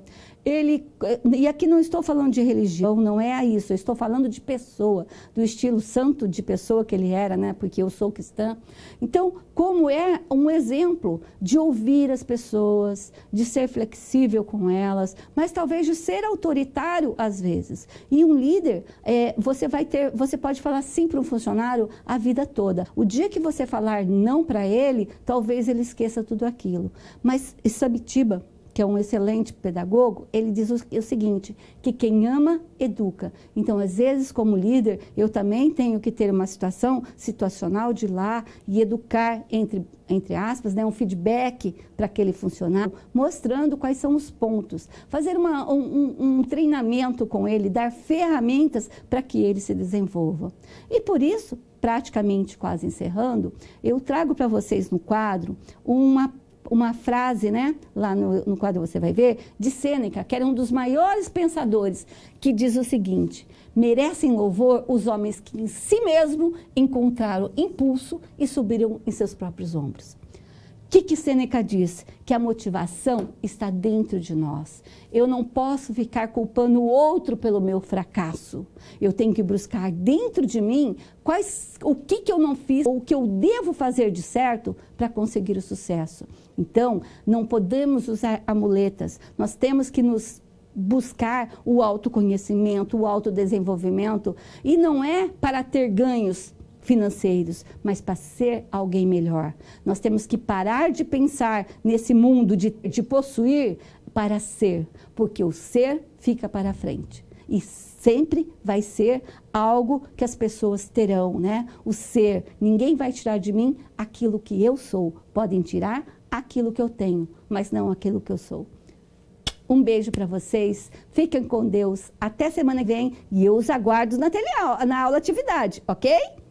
ele, e aqui não estou falando de religião, não é isso, eu estou falando de pessoa, do estilo santo de pessoa que ele era, né? Porque eu sou cristã. Então, como é um exemplo de ouvir as pessoas, de ser flexível com elas, mas talvez de ser autoritário às vezes. E um líder, é, você vai ter, você pode falar sim para um funcionário a vida toda. O dia que você falar não para ele, talvez ele esqueça tudo aquilo. Mas Sabitiba, que é um excelente pedagogo, ele diz o, o seguinte, que quem ama, educa. Então, às vezes, como líder, eu também tenho que ter uma situação situacional de ir lá e educar, entre, entre aspas, né, um feedback para aquele funcionário, mostrando quais são os pontos. Fazer uma, um, um, um treinamento com ele, dar ferramentas para que ele se desenvolva. E por isso, praticamente quase encerrando, eu trago para vocês no quadro uma uma frase, né, lá no, no quadro você vai ver, de Sêneca, que era um dos maiores pensadores, que diz o seguinte: merecem louvor os homens que em si mesmo encontraram impulso e subiram em seus próprios ombros. O que que Sêneca diz? Que a motivação está dentro de nós. Eu não posso ficar culpando o outro pelo meu fracasso. Eu tenho que buscar dentro de mim quais, o que que eu não fiz, ou o que eu devo fazer de certo para conseguir o sucesso. Então, não podemos usar amuletas. Nós temos que nos buscar o autoconhecimento, o autodesenvolvimento. E não é para ter ganhos financeiros, mas para ser alguém melhor. Nós temos que parar de pensar nesse mundo de, de possuir para ser, porque o ser fica para frente. E sempre vai ser algo que as pessoas terão, né? O ser, ninguém vai tirar de mim aquilo que eu sou. Podem tirar aquilo que eu tenho, mas não aquilo que eu sou. Um beijo para vocês, fiquem com Deus, até semana que vem e eu os aguardo na, tele, na aula atividade, ok?